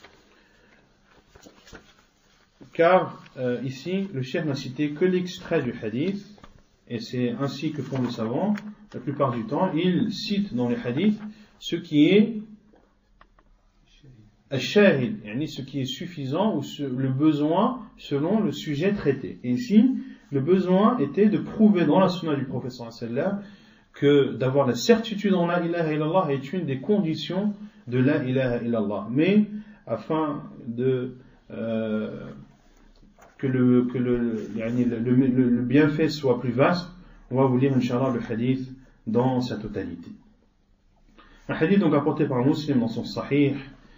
Car ici, le cheikh n'a cité que l'extrait du hadith, et c'est ainsi que font les savants. La plupart du temps, ils citent dans les hadiths ce qui est al-shahid, ce qui est suffisant ou le besoin selon le sujet traité. Et ici, le besoin était de prouver dans la sunna du prophète sallallahu alayhi wa sallam que d'avoir la certitude en la ilaha illallah est une des conditions de la ilaha illallah. Mais afin de que le bienfait soit plus vaste, on va vous lire Inch'Allah le hadith dans sa totalité. Un hadith donc apporté par Muslim dans son Sahih.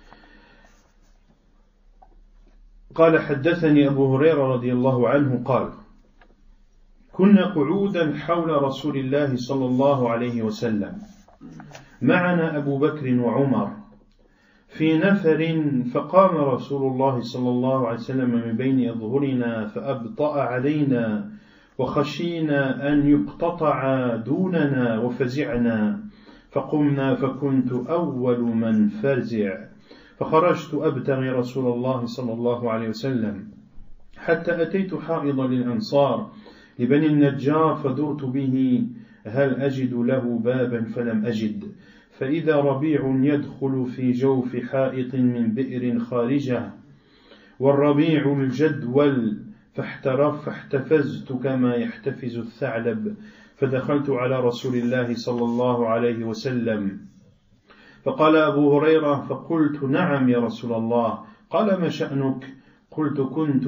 قال حدثني أبو هريرة رضي الله عنه قال كنا قعودا حول رسول الله صلى الله عليه وسلم معنا أبو بكر وعمر في نفر فقام رسول الله صلى الله عليه وسلم من بين أظهرنا فأبطأ علينا وخشينا أن يقتطع دوننا وفزعنا فقمنا فكنت أول من فزع فخرجت أبتغي رسول الله صلى الله عليه وسلم حتى أتيت حائضا للأنصار لبني النجار فدرت به هل أجد له بابا فلم أجد فإذا ربيع يدخل في جوف حائط من بئر خارجه والربيع الجدول فاحتفزت كما يحتفز الثعلب فدخلت على رسول الله صلى الله عليه وسلم فقال أبو هريرة فقلت نعم يا رسول الله قال ما شأنك قلت كنت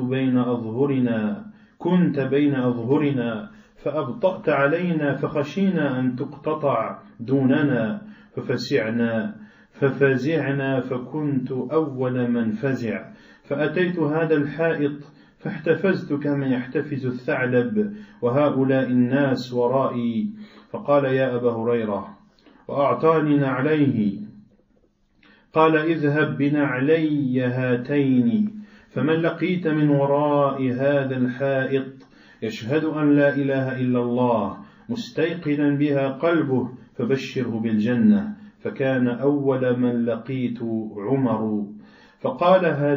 بين أظهرنا فأبطأت علينا فخشينا أن تقتطع دوننا ففزعنا فكنت أول من فزع فأتيت هذا الحائط فاحتفزت كما يحتفز الثعلب وهؤلاء الناس ورائي فقال يا أبا هريرة وأعطاني نعليه قال اذهب بنعلي هاتين فمن لقيت من وراء هذا الحائط يشهد أن لا إله إلا الله مستيقنا بها قلبه فبشره بالجنة فكان أول من لقيت عمر فقال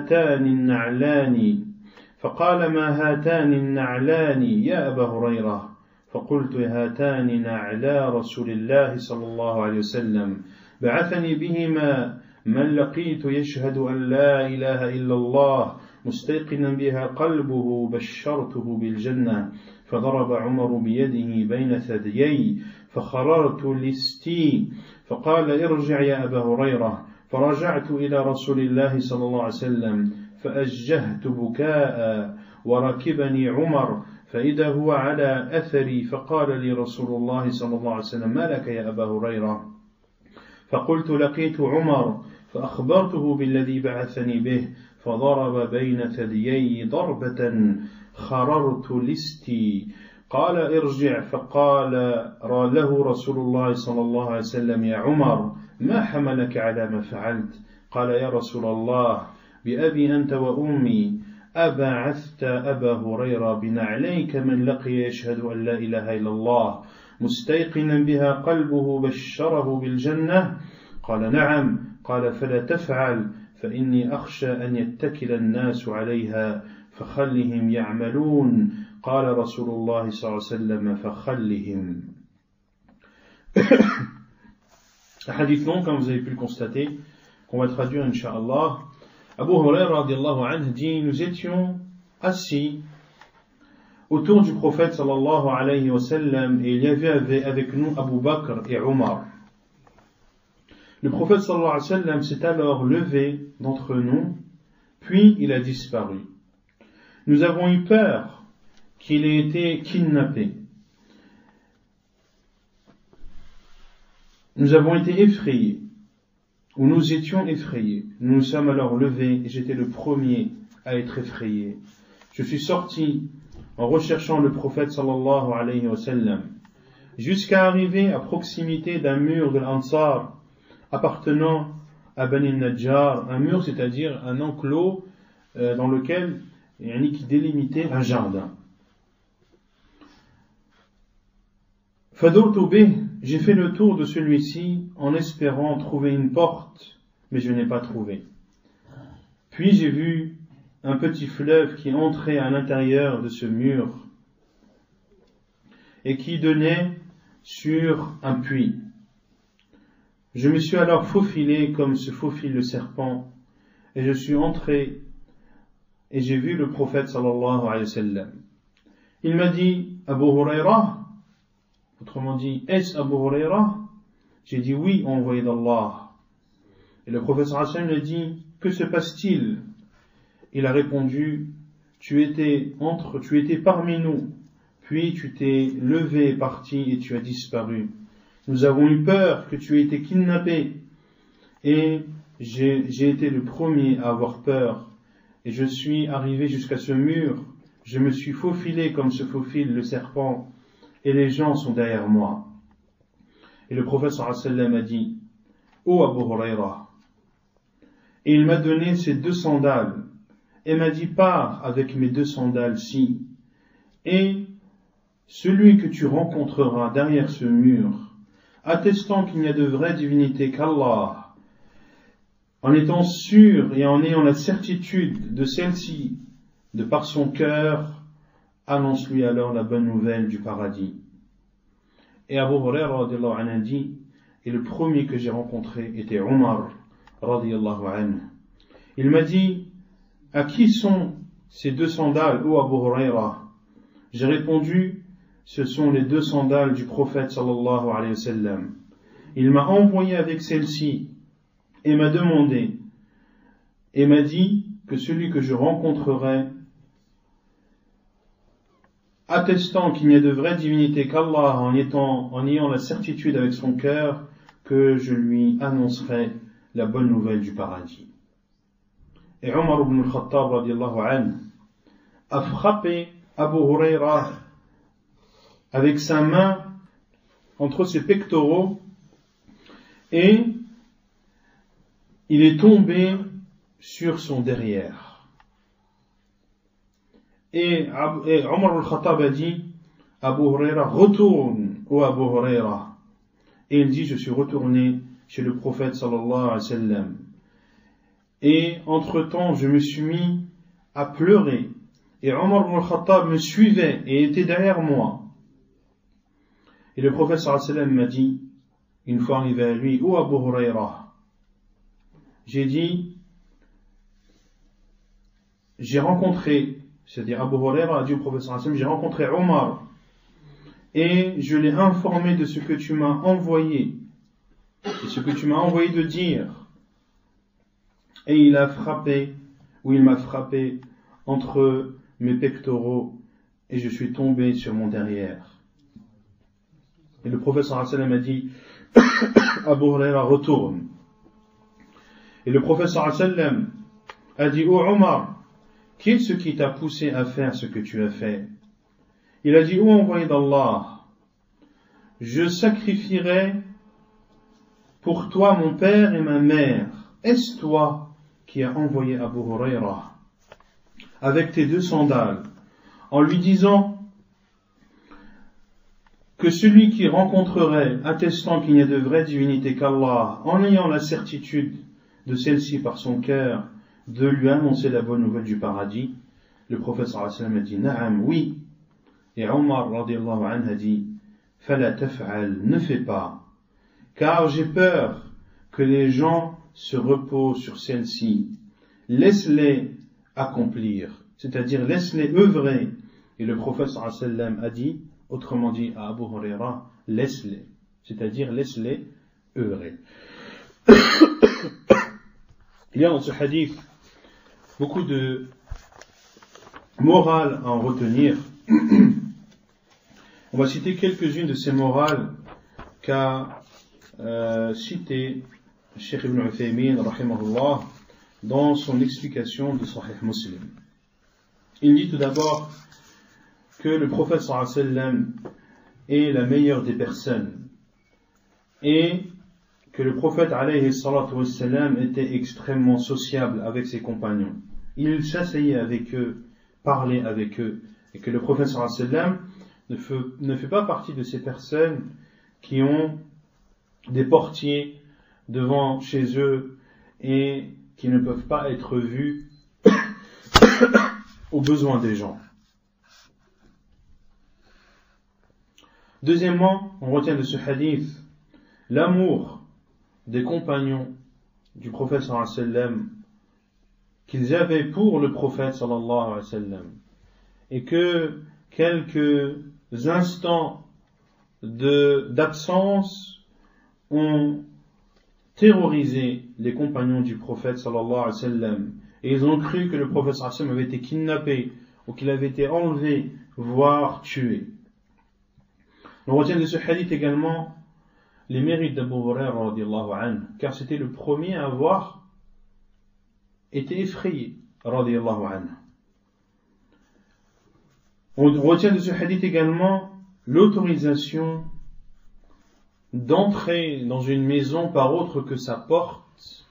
ما هاتان النعلان يا أبا هريرة فقلت هاتان نعلا رسول الله صلى الله عليه وسلم بعثني بهما من لقيت يشهد أن لا إله إلا الله مستيقنا بها قلبه بشرته بالجنة فضرب عمر بيده بين ثديي فخررت لستي فقال ارجع يا أبا هريرة فرجعت إلى رسول الله صلى الله عليه وسلم فأجهت بكاء وركبني عمر فإذا هو على أثري فقال لي رسول الله صلى الله عليه وسلم ما لك يا أبا هريرة فقلت لقيت عمر فأخبرته بالذي بعثني به فضرب بين ثديي ضربة خررت لستي قال ارجع فقال له رسول الله صلى الله عليه وسلم يا عمر ما حملك على ما فعلت قال يا رسول الله بأبي أنت وأمي أبعثت أبا هريرة بنعليك من لقي يشهد أن لا إله إلا الله مستيقنا بها قلبه بشره بالجنة قال نعم قال فلا تفعل فإني أخشى أن يتكل الناس عليها فخلهم يعملون قال رسول الله صلى الله عليه وسلم فخلهم. Un hadith long, comme vous avez pu le constater, qu'on va traduire Inch'Allah. Abu Huraira radiallahu anhu dit, nous étions assis autour du prophète sallallahu alayhi wa sallam et il y avait avec nous Abu Bakr et Omar. Le prophète sallallahu alayhi wa sallam s'est alors levé d'entre nous, puis il a disparu. Nous avons eu peur qu'il ait été kidnappé. Nous avons été effrayés, ou nous étions effrayés. Nous nous sommes alors levés et j'étais le premier à être effrayé. Je suis sorti en recherchant le prophète sallallahu alayhi wa sallam, jusqu'à arriver à proximité d'un mur de l'Ansar appartenant à Bani Najjar, un mur, c'est-à-dire un enclos dans lequel qui délimitait un jardin. Fadurtu bih, j'ai fait le tour de celui-ci en espérant trouver une porte, mais je n'ai pas trouvé. Puis j'ai vu un petit fleuve qui entrait à l'intérieur de ce mur et qui donnait sur un puits. Je me suis alors faufilé comme se faufile le serpent et je suis entré et j'ai vu le prophète sallallahu alayhi wa sallam. Il m'a dit, Abu Huraira, autrement dit, est-ce Abu Huraira? J'ai dit oui, envoyé d'Allah. Et le prophète sallallahu alayhi wa sallam a dit, que se passe-t-il? Il a répondu, tu étais parmi nous, puis tu t'es levé et parti et tu as disparu. Nous avons eu peur que tu aies été kidnappé et j'ai été le premier à avoir peur et je suis arrivé jusqu'à ce mur, je me suis faufilé comme se faufile le serpent et les gens sont derrière moi. Et le prophète sallallahu alayhi wa sallam a dit, ô Abu Huraira, et il m'a donné ses 2 sandales et m'a dit, pars avec mes 2 sandales-ci et celui que tu rencontreras derrière ce mur, attestant qu'il n'y a de vraie divinité qu'Allah, en étant sûr et en ayant la certitude de celle-ci, de par son cœur, annonce-lui alors la bonne nouvelle du paradis. Et Abu Huraira radiallahu anhu dit, et le premier que j'ai rencontré était Omar radiallahu anhu. Il m'a dit, à qui sont ces 2 sandales, ô Abu Huraira? J'ai répondu, ce sont les 2 sandales du prophète sallallahu alayhi wa sallam. Il m'a envoyé avec celle-ci et m'a demandé et m'a dit que celui que je rencontrerai, attestant qu'il n'y a de vraie divinité qu'Allah, en ayant la certitude avec son cœur, que je lui annoncerai la bonne nouvelle du paradis. Et Omar ibn al-Khattab radiallahu anhu a frappé Abu Huraira avec sa main entre ses pectoraux et il est tombé sur son derrière. Et Omar al-Khattab a dit, Abu Huraira, retourne, ô Abu Huraira. Et il dit, je suis retourné chez le prophète sallallahu alayhi wa sallam. Et entre-temps, je me suis mis à pleurer. Et Omar al-Khattab me suivait et était derrière moi. Et le prophète sallallahu alayhi wa sallam m'a dit, une fois arrivé à lui, ô Abu Huraira, j'ai dit, j'ai rencontré, c'est-à-dire Abu Huraira a dit au prophète sallallahu alayhi wa sallam, j'ai rencontré Omar, et je l'ai informé de ce que tu m'as envoyé, et ce que tu m'as envoyé de dire, et il m'a frappé entre mes pectoraux, et je suis tombé sur mon derrière. Et le prophète sallallahu alayhi wa sallam a dit, Abu Huraira, retourne. Et le prophète sallallahu alayhi wa sallam a dit, ô Omar, qu'est-ce qui t'a poussé à faire ce que tu as fait? Il a dit, ô envoyé d'Allah, je sacrifierai pour toi mon père et ma mère. Est-ce toi qui as envoyé Abu Huraira? avec tes 2 sandales, en lui disant que celui qui rencontrerait, attestant qu'il n'y a de vraie divinité qu'Allah, en ayant la certitude de celle-ci par son cœur, de lui annoncer la bonne nouvelle du paradis, le prophète sallallahu alayhi wa sallam a dit Na'am, oui. Et Omar radiyallahu anhu a dit Fala taf'al, ne fais pas, car j'ai peur que les gens se reposent sur celle-ci. Laisse-les accomplir, c'est-à-dire laisse-les œuvrer. Et le prophète sallallahu alayhi wa sallam a dit, autrement dit à Abu Huraira, laisse-les, c'est-à-dire laisse-les œuvrer. Il y a dans ce hadith beaucoup de morale à en retenir. On va citer quelques-unes de ces morales qu'a cité Cheikh Ibn Uthaymin rahimahullah dans son explication de Sahih Muslim. Il dit tout d'abord que le prophète sallallahu alayhi wa sallam est la meilleure des personnes et que le prophète alayhi salatu wa sallam était extrêmement sociable avec ses compagnons. Il s'asseyait avec eux, parlait avec eux, et que le prophète sallallahu alayhi wa sallam ne fait pas partie de ces personnes qui ont des portiers devant chez eux et qui ne peuvent pas être vus aux besoins des gens. Deuxièmement, on retient de ce hadith l'amour des compagnons du prophète sallallahu alayhi wa sallam qu'ils avaient pour le prophète sallallahu alayhi wa sallam, et que quelques instants d'absence ont terrorisé les compagnons du prophète sallallahu alayhi wa sallam, et ils ont cru que le prophète sallallahu alayhi wa sallam avait été kidnappé ou qu'il avait été enlevé, voire tué. On retient de ce hadith également les mérites d'Abu Huraira radiyallahu anhu, car c'était le premier à avoir été effrayé radiyallahu anhu. On retient de ce hadith également l'autorisation d'entrer dans une maison par autre que sa porte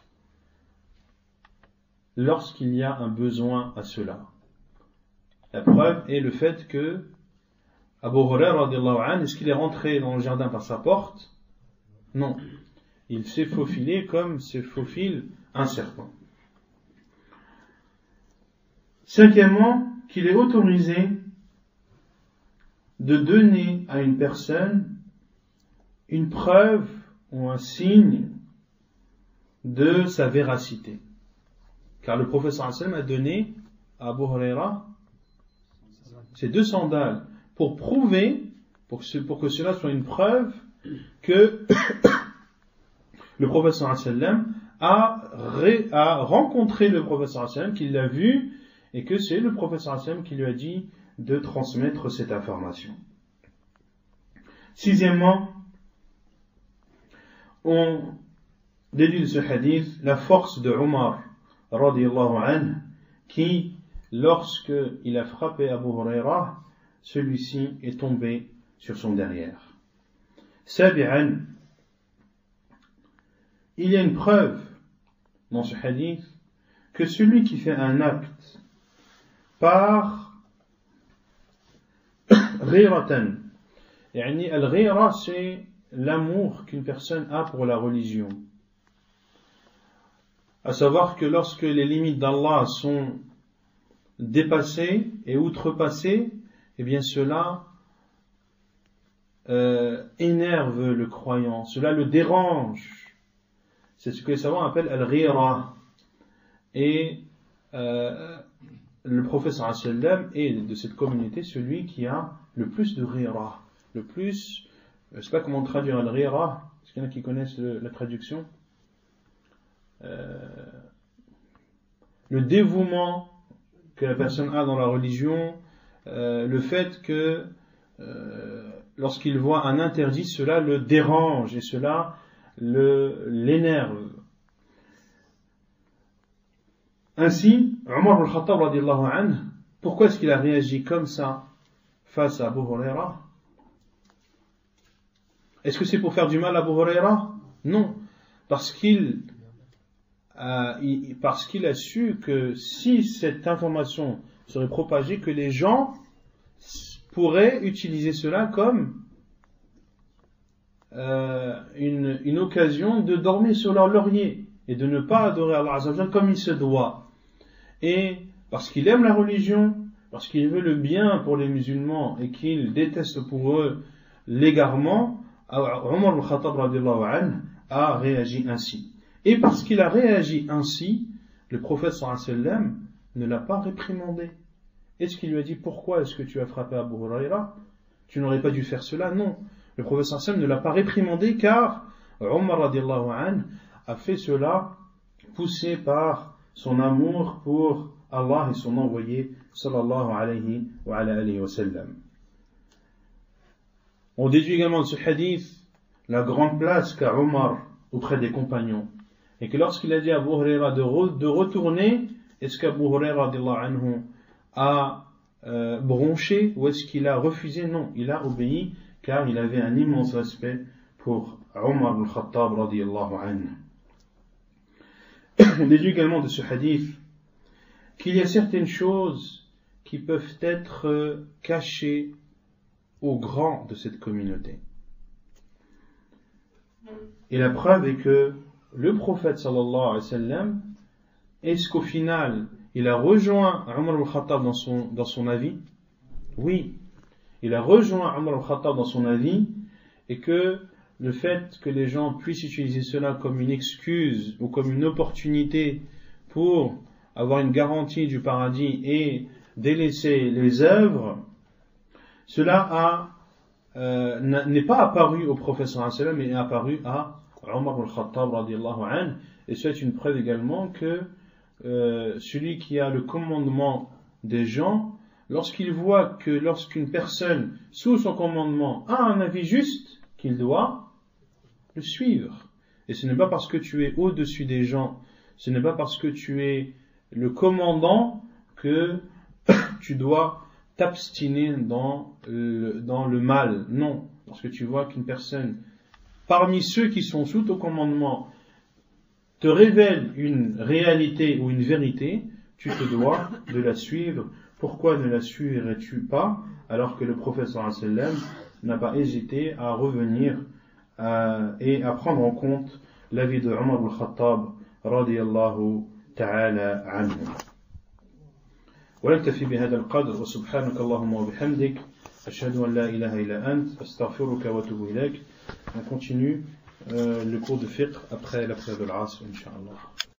lorsqu'il y a un besoin à cela. La preuve est le fait que Abu Huraira radiyallahu anhu, est-ce qu'il est rentré dans le jardin par sa porte? Non. Il s'est faufilé comme se faufile un serpent. Cinquièmement, qu'il est autorisé de donner à une personne une preuve ou un signe de sa véracité. Car le prophète sallallahu alayhi wa sallam a donné à Abu Huraira ses 2 sandales pour prouver, pour que cela soit une preuve que le prophète sallallahu alayhi wa sallam a rencontré le prophète sallallahu alayhi wa sallam, qu'il l'a vu, et que c'est le prophète sallallahu alayhi wa sallam qui lui a dit de transmettre cette information. Sixièmement, on déduit de ce hadith la force de Omar radiyallahu anhu, qui, lorsqu'il a frappé Abu Huraira, celui-ci est tombé sur son derrière. Sabi'an, il y a une preuve dans ce hadith que celui qui fait un acte par ghiratan, yani al-ghira, c'est l'amour qu'une personne a pour la religion. À savoir que lorsque les limites d'Allah sont dépassées et outrepassées, eh bien cela énerve le croyant, cela le dérange. C'est ce que les savants appellent al-ghira. Et le prophète sallallahu alayhi wa sallam est de cette communauté celui qui a le plus de ghira, le plus, je ne sais pas comment traduire al-ghira, est-ce qu'il y en a qui connaissent la traduction? Le dévouement que la personne a dans la religion, le fait que lorsqu'il voit un interdit, cela le dérange et cela l'énerve. Ainsi, Omar al-Khattab radiyallahu anhu, pourquoi est-ce qu'il a réagi comme ça face à Abu Huraira? Est-ce que c'est pour faire du mal à Abu Huraira? Non, parce qu'il a su que si cette information serait propagé que les gens pourraient utiliser cela comme une occasion de dormir sur leur laurier et de ne pas adorer Allah Azza wa Jalla comme il se doit. Et parce qu'il aime la religion, parce qu'il veut le bien pour les musulmans et qu'il déteste pour eux l'égarement, Omar al-Khattab radiyallahu anhu a réagi ainsi. Et parce qu'il a réagi ainsi, le prophète sallallahu alayhi wa sallam ne l'a pas réprimandé. Est-ce qu'il lui a dit pourquoi est-ce que tu as frappé Abu Huraira? Tu n'aurais pas dû faire cela? Non. Le prophète sallallahu alayhi wa sallam ne l'a pas réprimandé car Omar radiyallahu anhu a fait cela poussé par son amour pour Allah et son envoyé sallallahu alayhi wa sallam. On déduit également de ce hadith la grande place qu'a Omar auprès des compagnons et que lorsqu'il a dit à Abu Huraira de retourner, est-ce qu'Abu Huraira radiyallahu anhu a bronché ou est-ce qu'il a refusé? Non, il a obéi car il avait un immense respect pour Omar al-Khattab radiyallahu anhu. On déduit également de ce hadith qu'il y a certaines choses qui peuvent être cachées aux grands de cette communauté. Et la preuve est que le prophète sallallahu alayhi wa sallam, est-ce qu'au final il a rejoint Omar al-Khattab dans son avis? Oui, il a rejoint Omar al-Khattab dans son avis, et que le fait que les gens puissent utiliser cela comme une excuse ou comme une opportunité pour avoir une garantie du paradis et délaisser les œuvres, cela n'est pas apparu au prophète sallallahu alayhi wa sallam, mais est apparu à Omar al-Khattab radiyallahu anhu, et c'est une preuve également que celui qui a le commandement des gens, lorsqu'il voit que lorsqu'une personne sous son commandement a un avis juste, qu'il doit le suivre. Et ce n'est pas parce que tu es au-dessus des gens, ce n'est pas parce que tu es le commandant que tu dois t'abstiner dans le mal. Non, parce que tu vois qu'une personne parmi ceux qui sont sous ton commandement te révèle une réalité ou une vérité, tu te dois de la suivre. Pourquoi ne la suivrais-tu pas alors que le prophète sallallahu alayhi wa sallam n'a pas hésité à revenir et à prendre en compte l'avis de Omar al-Khattab radiyallahu ta'ala anhu. ونكتفي بهذا القدر وسبحانك اللهم وبحمدك أشهد أن لا إله إلا أنت أستغفرك وأتوب إليك. On continue le cours de fiqh après la prière de l'Asr, Inch'Allah.